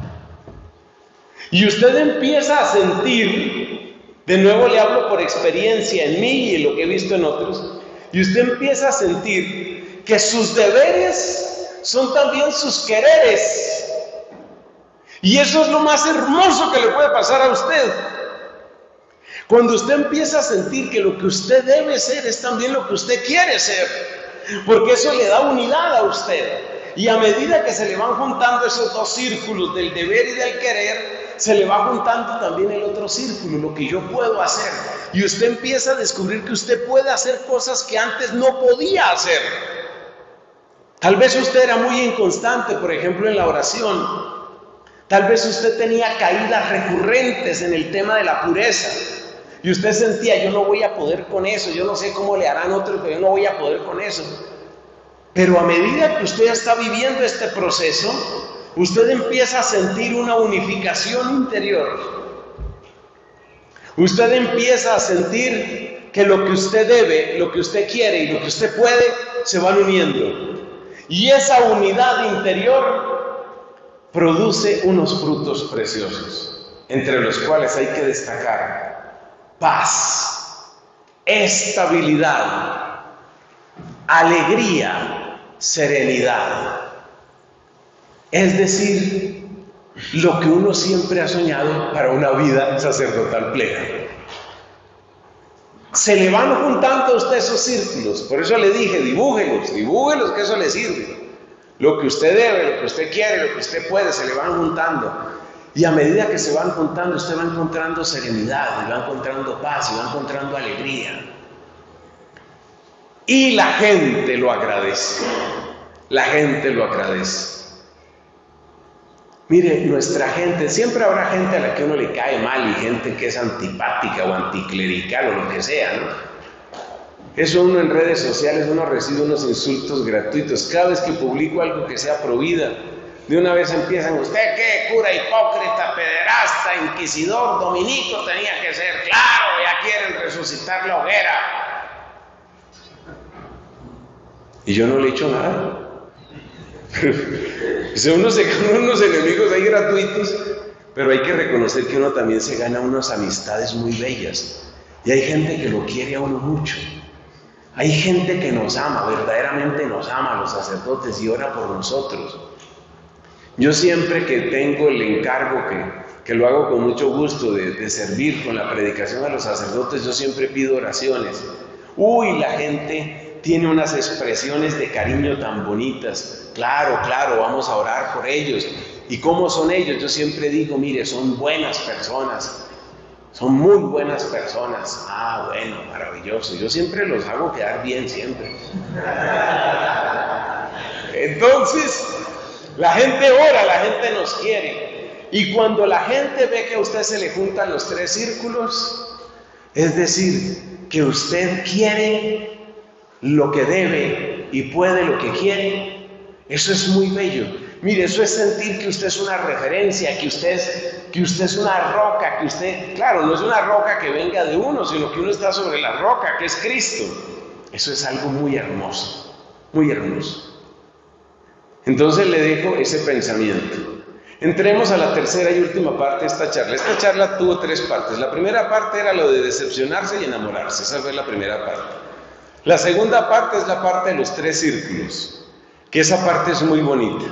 Y usted empieza a sentir, de nuevo le hablo por experiencia en mí y en lo que he visto en otros, y usted empieza a sentir que sus deberes son también sus quereres. Y eso es lo más hermoso que le puede pasar a usted. Cuando usted empieza a sentir que lo que usted debe ser es también lo que usted quiere ser, porque eso le da unidad a usted. Y a medida que se le van juntando esos dos círculos del deber y del querer, se le va juntando también el otro círculo, lo que yo puedo hacer. Y usted empieza a descubrir que usted puede hacer cosas que antes no podía hacer. Tal vez usted era muy inconstante, por ejemplo, en la oración. Tal vez usted tenía caídas recurrentes en el tema de la pureza. Y usted sentía, yo no voy a poder con eso, yo no sé cómo le harán otros, pero yo no voy a poder con eso. Pero a medida que usted está viviendo este proceso, usted empieza a sentir una unificación interior. Usted empieza a sentir que lo que usted debe, lo que usted quiere y lo que usted puede, se van uniendo. Y esa unidad interior produce unos frutos preciosos, entre los cuales hay que destacar paz, estabilidad, alegría, serenidad. Es decir, lo que uno siempre ha soñado para una vida sacerdotal plena. Se le van juntando a usted esos círculos. Por eso le dije, dibújelos, dibújelos, que eso le sirve. Lo que usted debe, lo que usted quiere, lo que usted puede, se le van juntando. Y a medida que se van juntando, usted va encontrando serenidad, y va encontrando paz, y va encontrando alegría. Y la gente lo agradece. La gente lo agradece. Mire, nuestra gente, siempre habrá gente a la que uno le cae mal y gente que es antipática o anticlerical o lo que sea, ¿no? Eso uno en redes sociales, uno recibe unos insultos gratuitos. Cada vez que publico algo que sea pro vida, de una vez empiezan, ¿usted qué? Cura hipócrita, pederasta, inquisidor, dominico tenía que ser, claro, ya quieren resucitar la hoguera. Y yo no le he hecho nada. O sea, uno se gana unos enemigos ahí gratuitos, pero hay que reconocer que uno también se gana unas amistades muy bellas. Y hay gente que lo quiere a uno mucho. Hay gente que nos ama, verdaderamente nos ama a los sacerdotes y ora por nosotros. Yo siempre que tengo el encargo, que, que lo hago con mucho gusto, de, de servir con la predicación a los sacerdotes, yo siempre pido oraciones. Uy, la gente tiene unas expresiones de cariño tan bonitas. Claro, claro, vamos a orar por ellos. ¿Y cómo son ellos? Yo siempre digo, mire, son buenas personas. Son muy buenas personas. Ah, bueno, maravilloso. Yo siempre los hago quedar bien, siempre. Entonces, la gente ora, la gente nos quiere. Y cuando la gente ve que a usted se le juntan los tres círculos, es decir, que usted quiere lo que debe y puede lo que quiere, eso es muy bello. Mire, eso es sentir que usted es una referencia, que usted es, que usted es una roca, que usted, claro, no es una roca que venga de uno, sino que uno está sobre la roca, que es Cristo. Eso es algo muy hermoso, muy hermoso. Entonces le dejo ese pensamiento. Entremos a la tercera y última parte de esta charla. Esta charla tuvo tres partes. La primera parte era lo de decepcionarse y enamorarse. Esa fue la primera parte. La segunda parte es la parte de los tres círculos, que esa parte es muy bonita.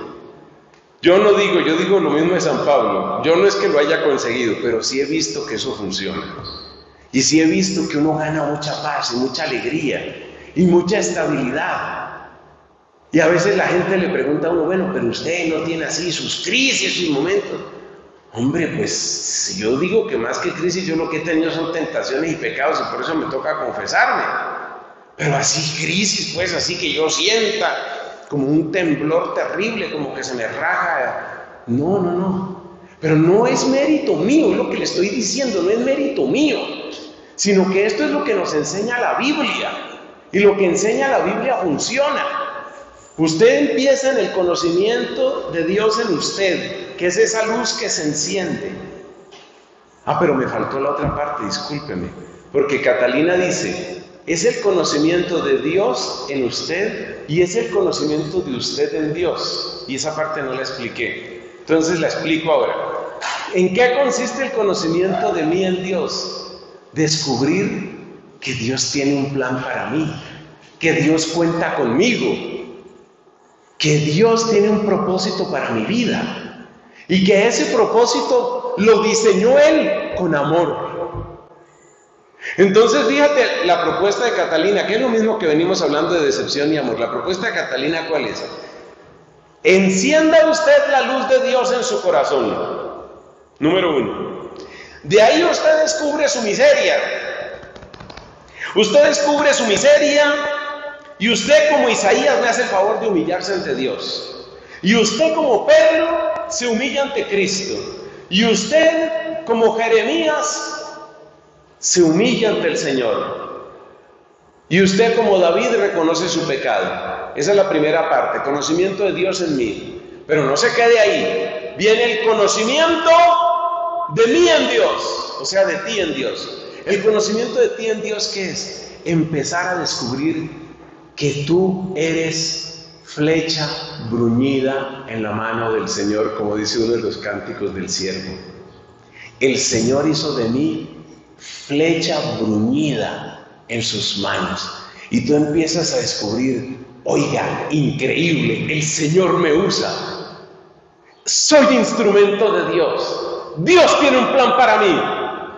Yo no digo, yo digo lo mismo de San Pablo. Yo no es que lo haya conseguido, pero sí he visto que eso funciona. Y sí he visto que uno gana mucha paz y mucha alegría y mucha estabilidad. Y a veces la gente le pregunta a uno, bueno, pero usted no tiene así sus crisis, sus momentos. Hombre, pues yo digo que más que crisis yo lo que he tenido son tentaciones y pecados y por eso me toca confesarme. Pero así crisis, pues así que yo sienta como un temblor terrible, como que se me raja. No, no, no. Pero no es mérito mío, es lo que le estoy diciendo, no es mérito mío, sino que esto es lo que nos enseña la Biblia. Y lo que enseña la Biblia funciona. Usted empieza en el conocimiento de Dios en usted, que es esa luz que se enciende. Ah, pero me faltó la otra parte, discúlpeme, porque Catalina dice, es el conocimiento de Dios en usted y es el conocimiento de usted en Dios. Y esa parte no la expliqué. Entonces la explico ahora. ¿En qué consiste el conocimiento de mí en Dios? Descubrir que Dios tiene un plan para mí, que Dios cuenta conmigo, que Dios tiene un propósito para mi vida y que ese propósito lo diseñó Él con amor. Entonces, fíjate la propuesta de Catalina, que es lo mismo que venimos hablando de decepción y amor. La propuesta de Catalina, ¿cuál es? Encienda usted la luz de Dios en su corazón. Número uno. De ahí usted descubre su miseria. Usted descubre su miseria y usted, como Isaías, me hace el favor de humillarse ante Dios. Y usted, como Pedro, se humilla ante Cristo. Y usted, como Jeremías, se humilla ante el Señor. Y usted, como David, reconoce su pecado. Esa es la primera parte, conocimiento de Dios en mí. Pero no se quede ahí. Viene el conocimiento de mí en Dios, o sea, de ti en Dios. El conocimiento de ti en Dios, ¿qué es? Empezar a descubrir que tú eres flecha bruñida en la mano del Señor, como dice uno de los cánticos del siervo. El Señor hizo de mí flecha bruñida en sus manos. Y tú empiezas a descubrir, oiga, increíble, el Señor me usa. Soy instrumento de Dios. Dios tiene un plan para mí.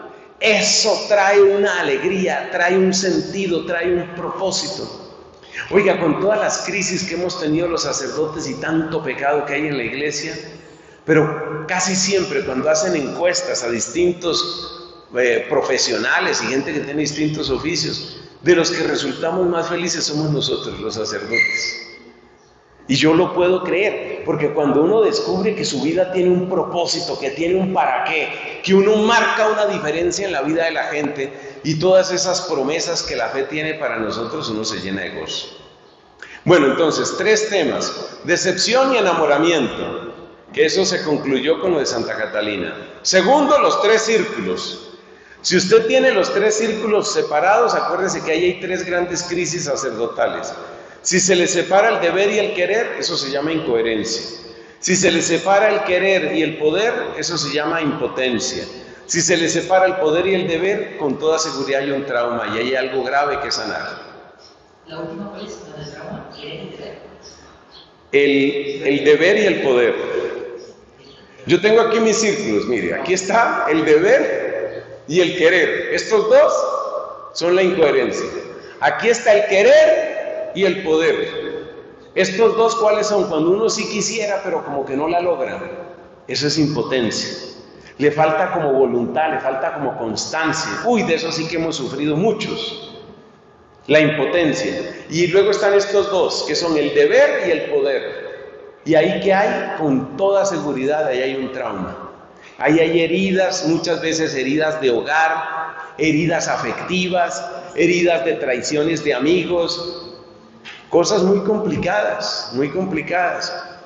Eso trae una alegría, trae un sentido, trae un propósito. Oiga, con todas las crisis que hemos tenido los sacerdotes y tanto pecado que hay en la iglesia, pero casi siempre cuando hacen encuestas a distintos eh, profesionales y gente que tiene distintos oficios, de los que resultamos más felices somos nosotros, los sacerdotes. Y yo lo puedo creer, porque cuando uno descubre que su vida tiene un propósito, que tiene un para qué, que uno marca una diferencia en la vida de la gente y todas esas promesas que la fe tiene para nosotros, uno se llena de gozo. Bueno, entonces, tres temas: decepción y enamoramiento, que eso se concluyó con lo de Santa Catalina. Segundo, los tres círculos. Si usted tiene los tres círculos separados, acuérdese que ahí hay tres grandes crisis sacerdotales. Si se le separa el deber y el querer, eso se llama incoherencia. Si se le separa el querer y el poder, eso se llama impotencia. Si se le separa el poder y el deber, con toda seguridad hay un trauma y hay algo grave que sanar. ¿La última cuál es? ¿La del trauma? ¿Querer y deber? El, el deber y el poder. Yo tengo aquí mis círculos, mire, aquí está el deber y el querer. Estos dos son la incoherencia. Aquí está el querer y el poder. Estos dos, ¿cuáles son? Cuando uno sí quisiera, pero como que no la logra. Eso es impotencia. Le falta como voluntad, le falta como constancia. Uy, de eso sí que hemos sufrido muchos. La impotencia. Y luego están estos dos, que son el deber y el poder. Y ahí que hay, con toda seguridad, ahí hay un trauma. Ahí hay heridas, muchas veces heridas de hogar, heridas afectivas, heridas de traiciones de amigos. Cosas muy complicadas, muy complicadas.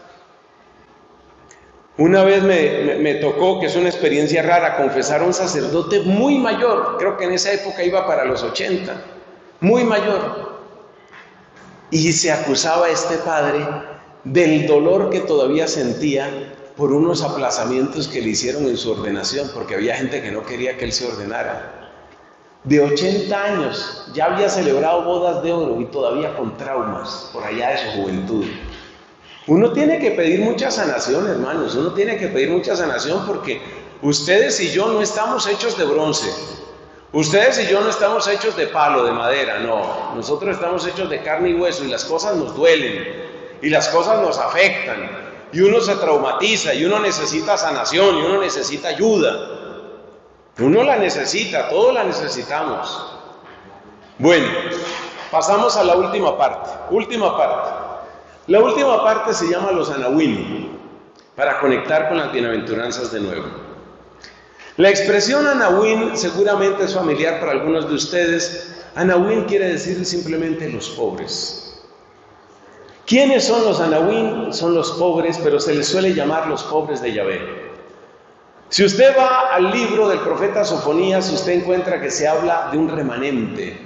Una vez me, me, me tocó, que es una experiencia rara, confesar a un sacerdote muy mayor, creo que en esa época iba para los ochenta, muy mayor. Y se acusaba a este padre del dolor que todavía sentía por unos aplazamientos que le hicieron en su ordenación, porque había gente que no quería que él se ordenara. De ochenta años, ya había celebrado bodas de oro y todavía con traumas por allá de su juventud. Uno tiene que pedir mucha sanación, hermanos, uno tiene que pedir mucha sanación porque ustedes y yo no estamos hechos de bronce, ustedes y yo no estamos hechos de palo, de madera, no. Nosotros estamos hechos de carne y hueso y las cosas nos duelen y las cosas nos afectan y uno se traumatiza y uno necesita sanación y uno necesita ayuda. Uno la necesita, todos la necesitamos. Bueno, pasamos a la última parte. Última parte. La última parte se llama los anahuín, para conectar con las bienaventuranzas de nuevo. La expresión anahuín seguramente es familiar para algunos de ustedes. Anahuín quiere decir simplemente los pobres. ¿Quiénes son los anahuín? Son los pobres, pero se les suele llamar los pobres de Yahvé. Si usted va al libro del profeta Sofonías, usted encuentra que se habla de un remanente,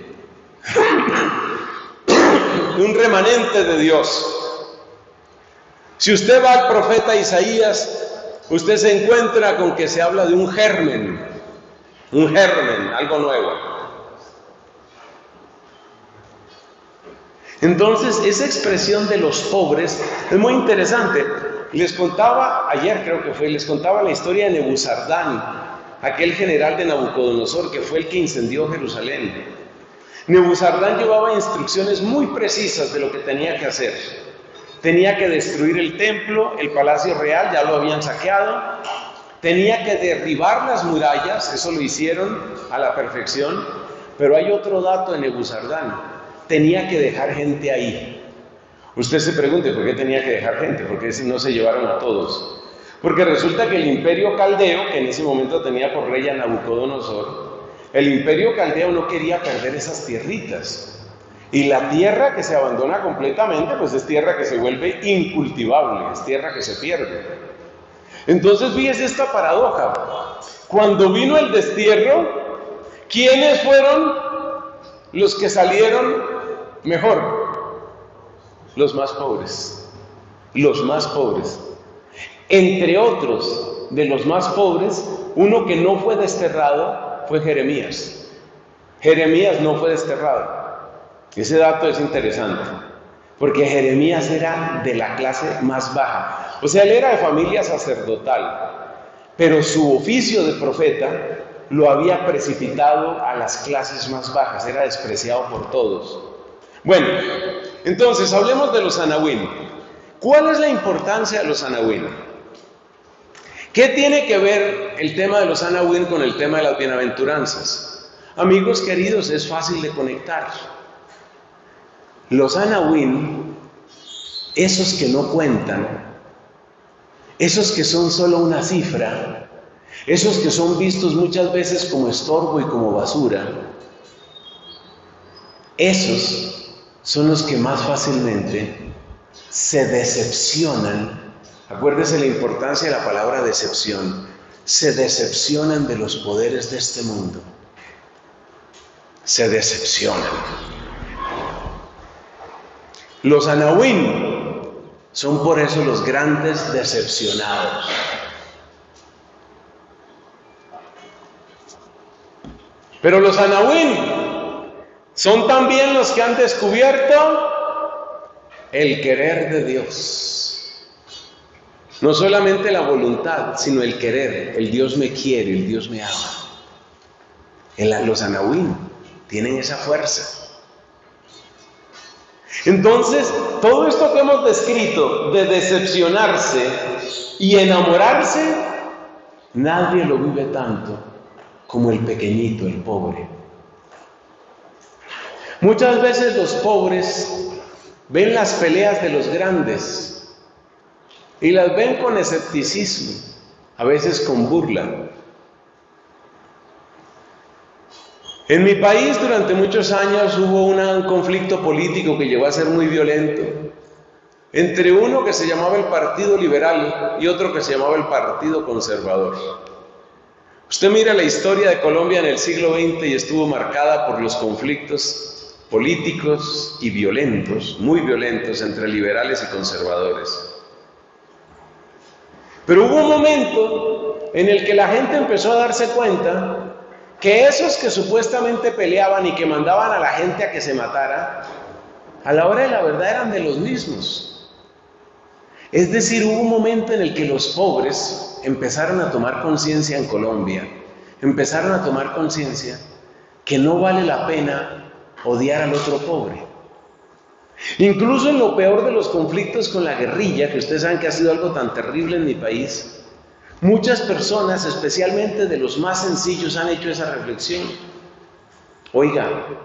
de un remanente de Dios. Si usted va al profeta Isaías, usted se encuentra con que se habla de un germen, un germen, algo nuevo. Entonces, esa expresión de los pobres es muy interesante. Les contaba, ayer creo que fue, les contaba la historia de Nebuzardán, aquel general de Nabucodonosor que fue el que incendió Jerusalén. Nebuzardán llevaba instrucciones muy precisas de lo que tenía que hacer. Tenía que destruir el templo, el palacio real, ya lo habían saqueado. Tenía que derribar las murallas, eso lo hicieron a la perfección. Pero hay otro dato de Nebuzardán, tenía que dejar gente ahí. Usted se pregunte por qué tenía que dejar gente, por qué si no se llevaron a todos. Porque resulta que el imperio caldeo, que en ese momento tenía por rey a Nabucodonosor, el imperio caldeo no quería perder esas tierritas. Y la tierra que se abandona completamente, pues es tierra que se vuelve incultivable, es tierra que se pierde. Entonces fíjese esta paradoja. Cuando vino el destierro, ¿quiénes fueron los que salieron mejor? Los más pobres, los más pobres. Entre otros de los más pobres, uno que no fue desterrado fue Jeremías. Jeremías no fue desterrado. Ese dato es interesante, porque Jeremías era de la clase más baja. O sea, él era de familia sacerdotal, pero su oficio de profeta lo había precipitado a las clases más bajas, era despreciado por todos. Bueno, entonces hablemos de los anahuín. ¿Cuál es la importancia de los anahuín? ¿Qué tiene que ver el tema de los anahuín con el tema de las bienaventuranzas? Amigos queridos, es fácil de conectar. Los anahuín, esos que no cuentan, esos que son solo una cifra, esos que son vistos muchas veces como estorbo y como basura, esos son los que más fácilmente se decepcionan. Acuérdese la importancia de la palabra decepción. Se decepcionan de los poderes de este mundo. Se decepcionan. Los anahuín son por eso los grandes decepcionados. Pero los anahuín son también los que han descubierto el querer de Dios. No solamente la voluntad, sino el querer. El Dios me quiere, el Dios me ama. El, los anahuín tienen esa fuerza. Entonces, todo esto que hemos descrito de decepcionarse y enamorarse, nadie lo vive tanto como el pequeñito, el pobre. Muchas veces los pobres ven las peleas de los grandes y las ven con escepticismo, a veces con burla. En mi país durante muchos años hubo una, un conflicto político que llegó a ser muy violento entre uno que se llamaba el Partido Liberal y otro que se llamaba el Partido Conservador. Usted mira la historia de Colombia en el siglo veinte y estuvo marcada por los conflictos políticos y violentos, muy violentos, entre liberales y conservadores. Pero hubo un momento en el que la gente empezó a darse cuenta que esos que supuestamente peleaban y que mandaban a la gente a que se matara, a la hora de la verdad eran de los mismos. Es decir, hubo un momento en el que los pobres empezaron a tomar conciencia en Colombia, empezaron a tomar conciencia que no vale la pena odiar al otro pobre. Incluso en lo peor de los conflictos con la guerrilla, que ustedes saben que ha sido algo tan terrible en mi país, muchas personas, especialmente de los más sencillos, han hecho esa reflexión. Oiga,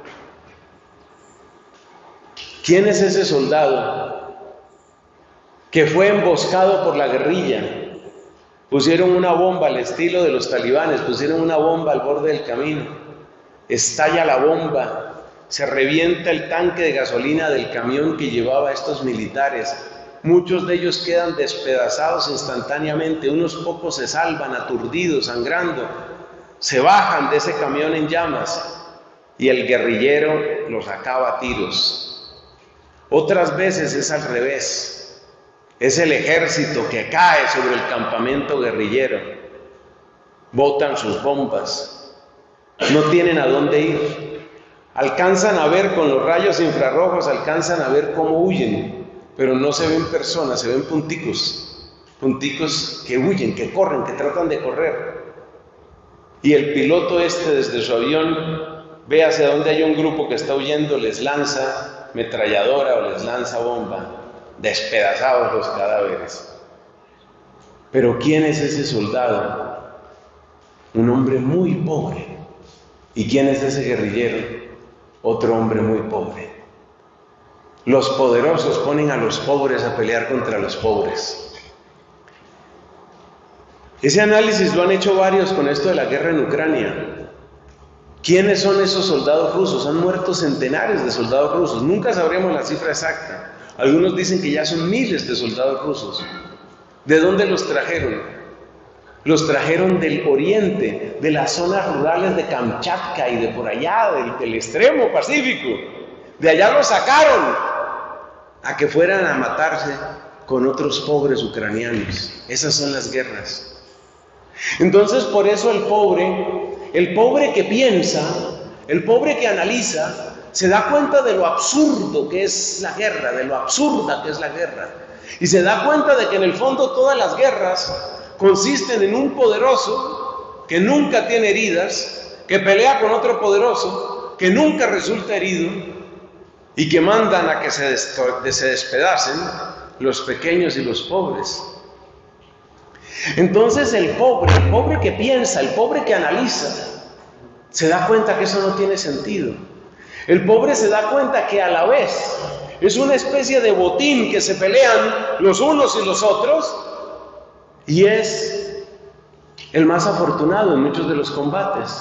¿quién es ese soldado que fue emboscado por la guerrilla? Pusieron una bomba al estilo de los talibanes, pusieron una bomba al borde del camino, estalla la bomba, se revienta el tanque de gasolina del camión que llevaba a estos militares. Muchos de ellos quedan despedazados instantáneamente, unos pocos se salvan, aturdidos, sangrando, se bajan de ese camión en llamas y el guerrillero los acaba a tiros. Otras veces es al revés, es el ejército que cae sobre el campamento guerrillero, botan sus bombas, no tienen a dónde ir, alcanzan a ver con los rayos infrarrojos, alcanzan a ver cómo huyen, pero no se ven personas, se ven punticos, punticos que huyen, que corren, que tratan de correr. Y el piloto este desde su avión ve hacia dónde hay un grupo que está huyendo, les lanza metralladora o les lanza bomba, despedazados los cadáveres. Pero ¿quién es ese soldado? Un hombre muy pobre. ¿Y quién es ese guerrillero? Otro hombre muy pobre. Los poderosos ponen a los pobres a pelear contra los pobres. Ese análisis lo han hecho varios con esto de la guerra en Ucrania. ¿Quiénes son esos soldados rusos? Han muerto centenares de soldados rusos. Nunca sabremos la cifra exacta. Algunos dicen que ya son miles de soldados rusos. ¿De dónde los trajeron? Los trajeron del oriente, de las zonas rurales de Kamchatka y de por allá, del, del extremo pacífico. De allá los sacaron a que fueran a matarse con otros pobres ucranianos. Esas son las guerras. Entonces, por eso el pobre, el pobre que piensa, el pobre que analiza, se da cuenta de lo absurdo que es la guerra, de lo absurda que es la guerra. Y se da cuenta de que en el fondo todas las guerras consisten en un poderoso que nunca tiene heridas, que pelea con otro poderoso, que nunca resulta herido y que mandan a que se, des se despedacen los pequeños y los pobres. Entonces el pobre, el pobre que piensa, el pobre que analiza, se da cuenta que eso no tiene sentido. El pobre se da cuenta que a la vez es una especie de botín que se pelean los unos y los otros, y es el más afortunado en muchos de los combates.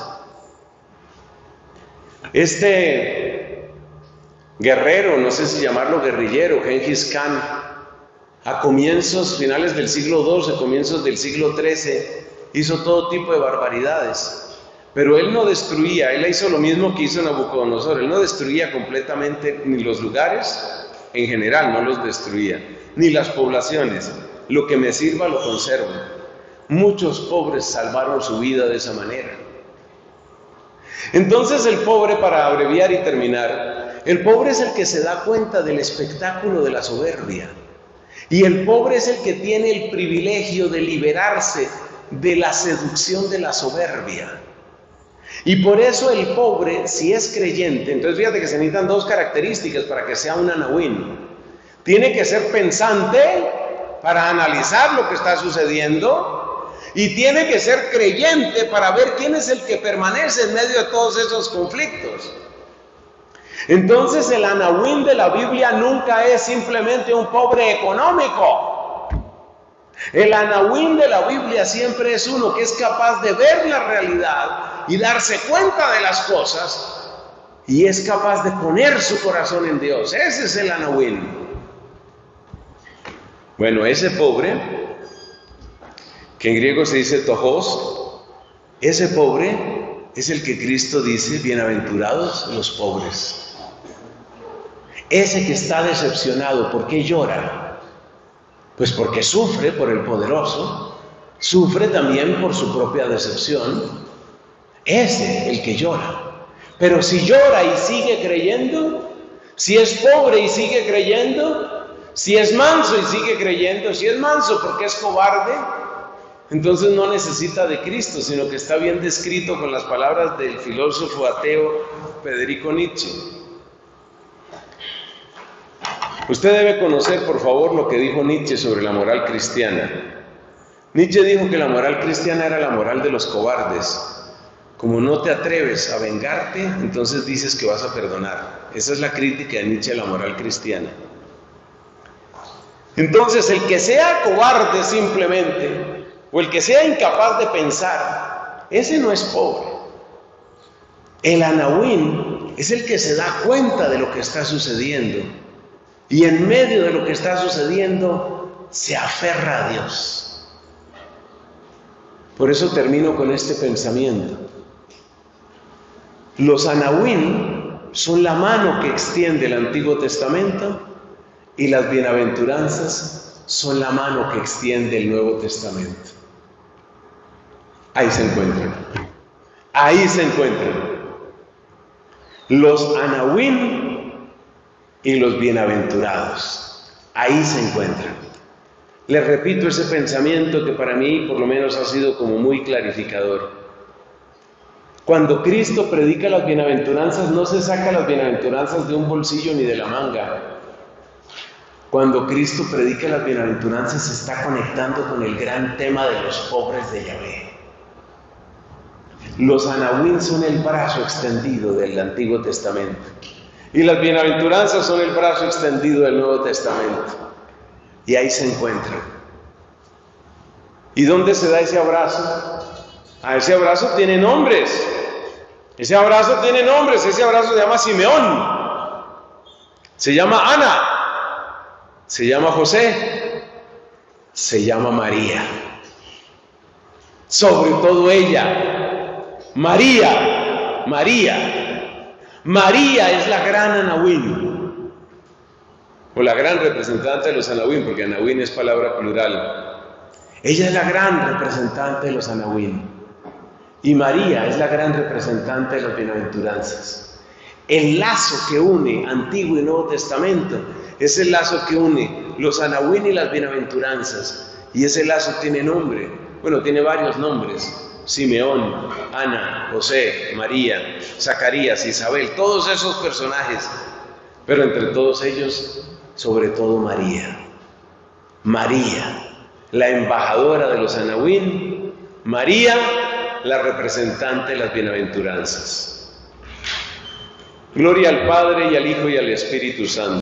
Este guerrero, no sé si llamarlo guerrillero, Gengis Khan, a comienzos, finales del siglo doce, comienzos del siglo trece, hizo todo tipo de barbaridades. Pero él no destruía, él hizo lo mismo que hizo Nabucodonosor, él no destruía completamente ni los lugares, en general no los destruía, ni las poblaciones. Lo que me sirva lo conservo. Muchos pobres salvaron su vida de esa manera. Entonces el pobre, para abreviar y terminar, el pobre es el que se da cuenta del espectáculo de la soberbia. Y el pobre es el que tiene el privilegio de liberarse de la seducción de la soberbia. Y por eso el pobre, si es creyente, entonces fíjate que se necesitan dos características para que sea un anahuín. Tiene que ser pensante para analizar lo que está sucediendo, y tiene que ser creyente para ver quién es el que permanece en medio de todos esos conflictos. Entonces el anahuín de la Biblia nunca es simplemente un pobre económico. El anahuín de la Biblia siempre es uno que es capaz de ver la realidad y darse cuenta de las cosas, y es capaz de poner su corazón en Dios. Ese es el anahuín. Bueno, ese pobre, que en griego se dice tojos, ese pobre es el que Cristo dice, bienaventurados los pobres. Ese que está decepcionado, ¿por qué llora? Pues porque sufre por el poderoso, sufre también por su propia decepción. Ese el que llora. Pero si llora y sigue creyendo, si es pobre y sigue creyendo, si es manso y sigue creyendo, si es manso porque es cobarde, entonces no necesita de Cristo, sino que está bien descrito con las palabras del filósofo ateo Federico Nietzsche. Usted debe conocer, por favor, lo que dijo Nietzsche sobre la moral cristiana. Nietzsche dijo que la moral cristiana era la moral de los cobardes. Como no te atreves a vengarte, entonces dices que vas a perdonar. Esa es la crítica de Nietzsche a la moral cristiana. Entonces, el que sea cobarde simplemente, o el que sea incapaz de pensar, ese no es pobre. El anahuín es el que se da cuenta de lo que está sucediendo, y en medio de lo que está sucediendo, se aferra a Dios. Por eso termino con este pensamiento. Los anahuín son la mano que extiende el Antiguo Testamento, y las bienaventuranzas son la mano que extiende el Nuevo Testamento. Ahí se encuentran. Ahí se encuentran. Los anahuín y los bienaventurados. Ahí se encuentran. Les repito ese pensamiento que para mí por lo menos ha sido como muy clarificador. Cuando Cristo predica las bienaventuranzas, no se saca las bienaventuranzas de un bolsillo ni de la manga. Cuando Cristo predica las bienaventuranzas, se está conectando con el gran tema de los pobres de Yahvé. Los anahuín son el brazo extendido del Antiguo Testamento, y las bienaventuranzas son el brazo extendido del Nuevo Testamento. Y ahí se encuentran. ¿Y dónde se da ese abrazo? A ese abrazo tiene nombres. Ese abrazo tiene nombres. Ese abrazo se llama Simeón. Se llama Ana. Se llama José. Se llama María. Sobre todo ella. María. María. María es la gran anahuín. O la gran representante de los anahuín, porque anahuín es palabra plural. Ella es la gran representante de los anahuín. Y María es la gran representante de las bienaventuranzas. El lazo que une Antiguo y Nuevo Testamento es el lazo que une los anahuín y las bienaventuranzas. Y ese lazo tiene nombre. Bueno, tiene varios nombres. Simeón, Ana, José, María, Zacarías, Isabel, todos esos personajes, pero entre todos ellos, sobre todo María. María, la embajadora de los Anahuín, María, la representante de las bienaventuranzas. Gloria al Padre, y al Hijo, y al Espíritu Santo.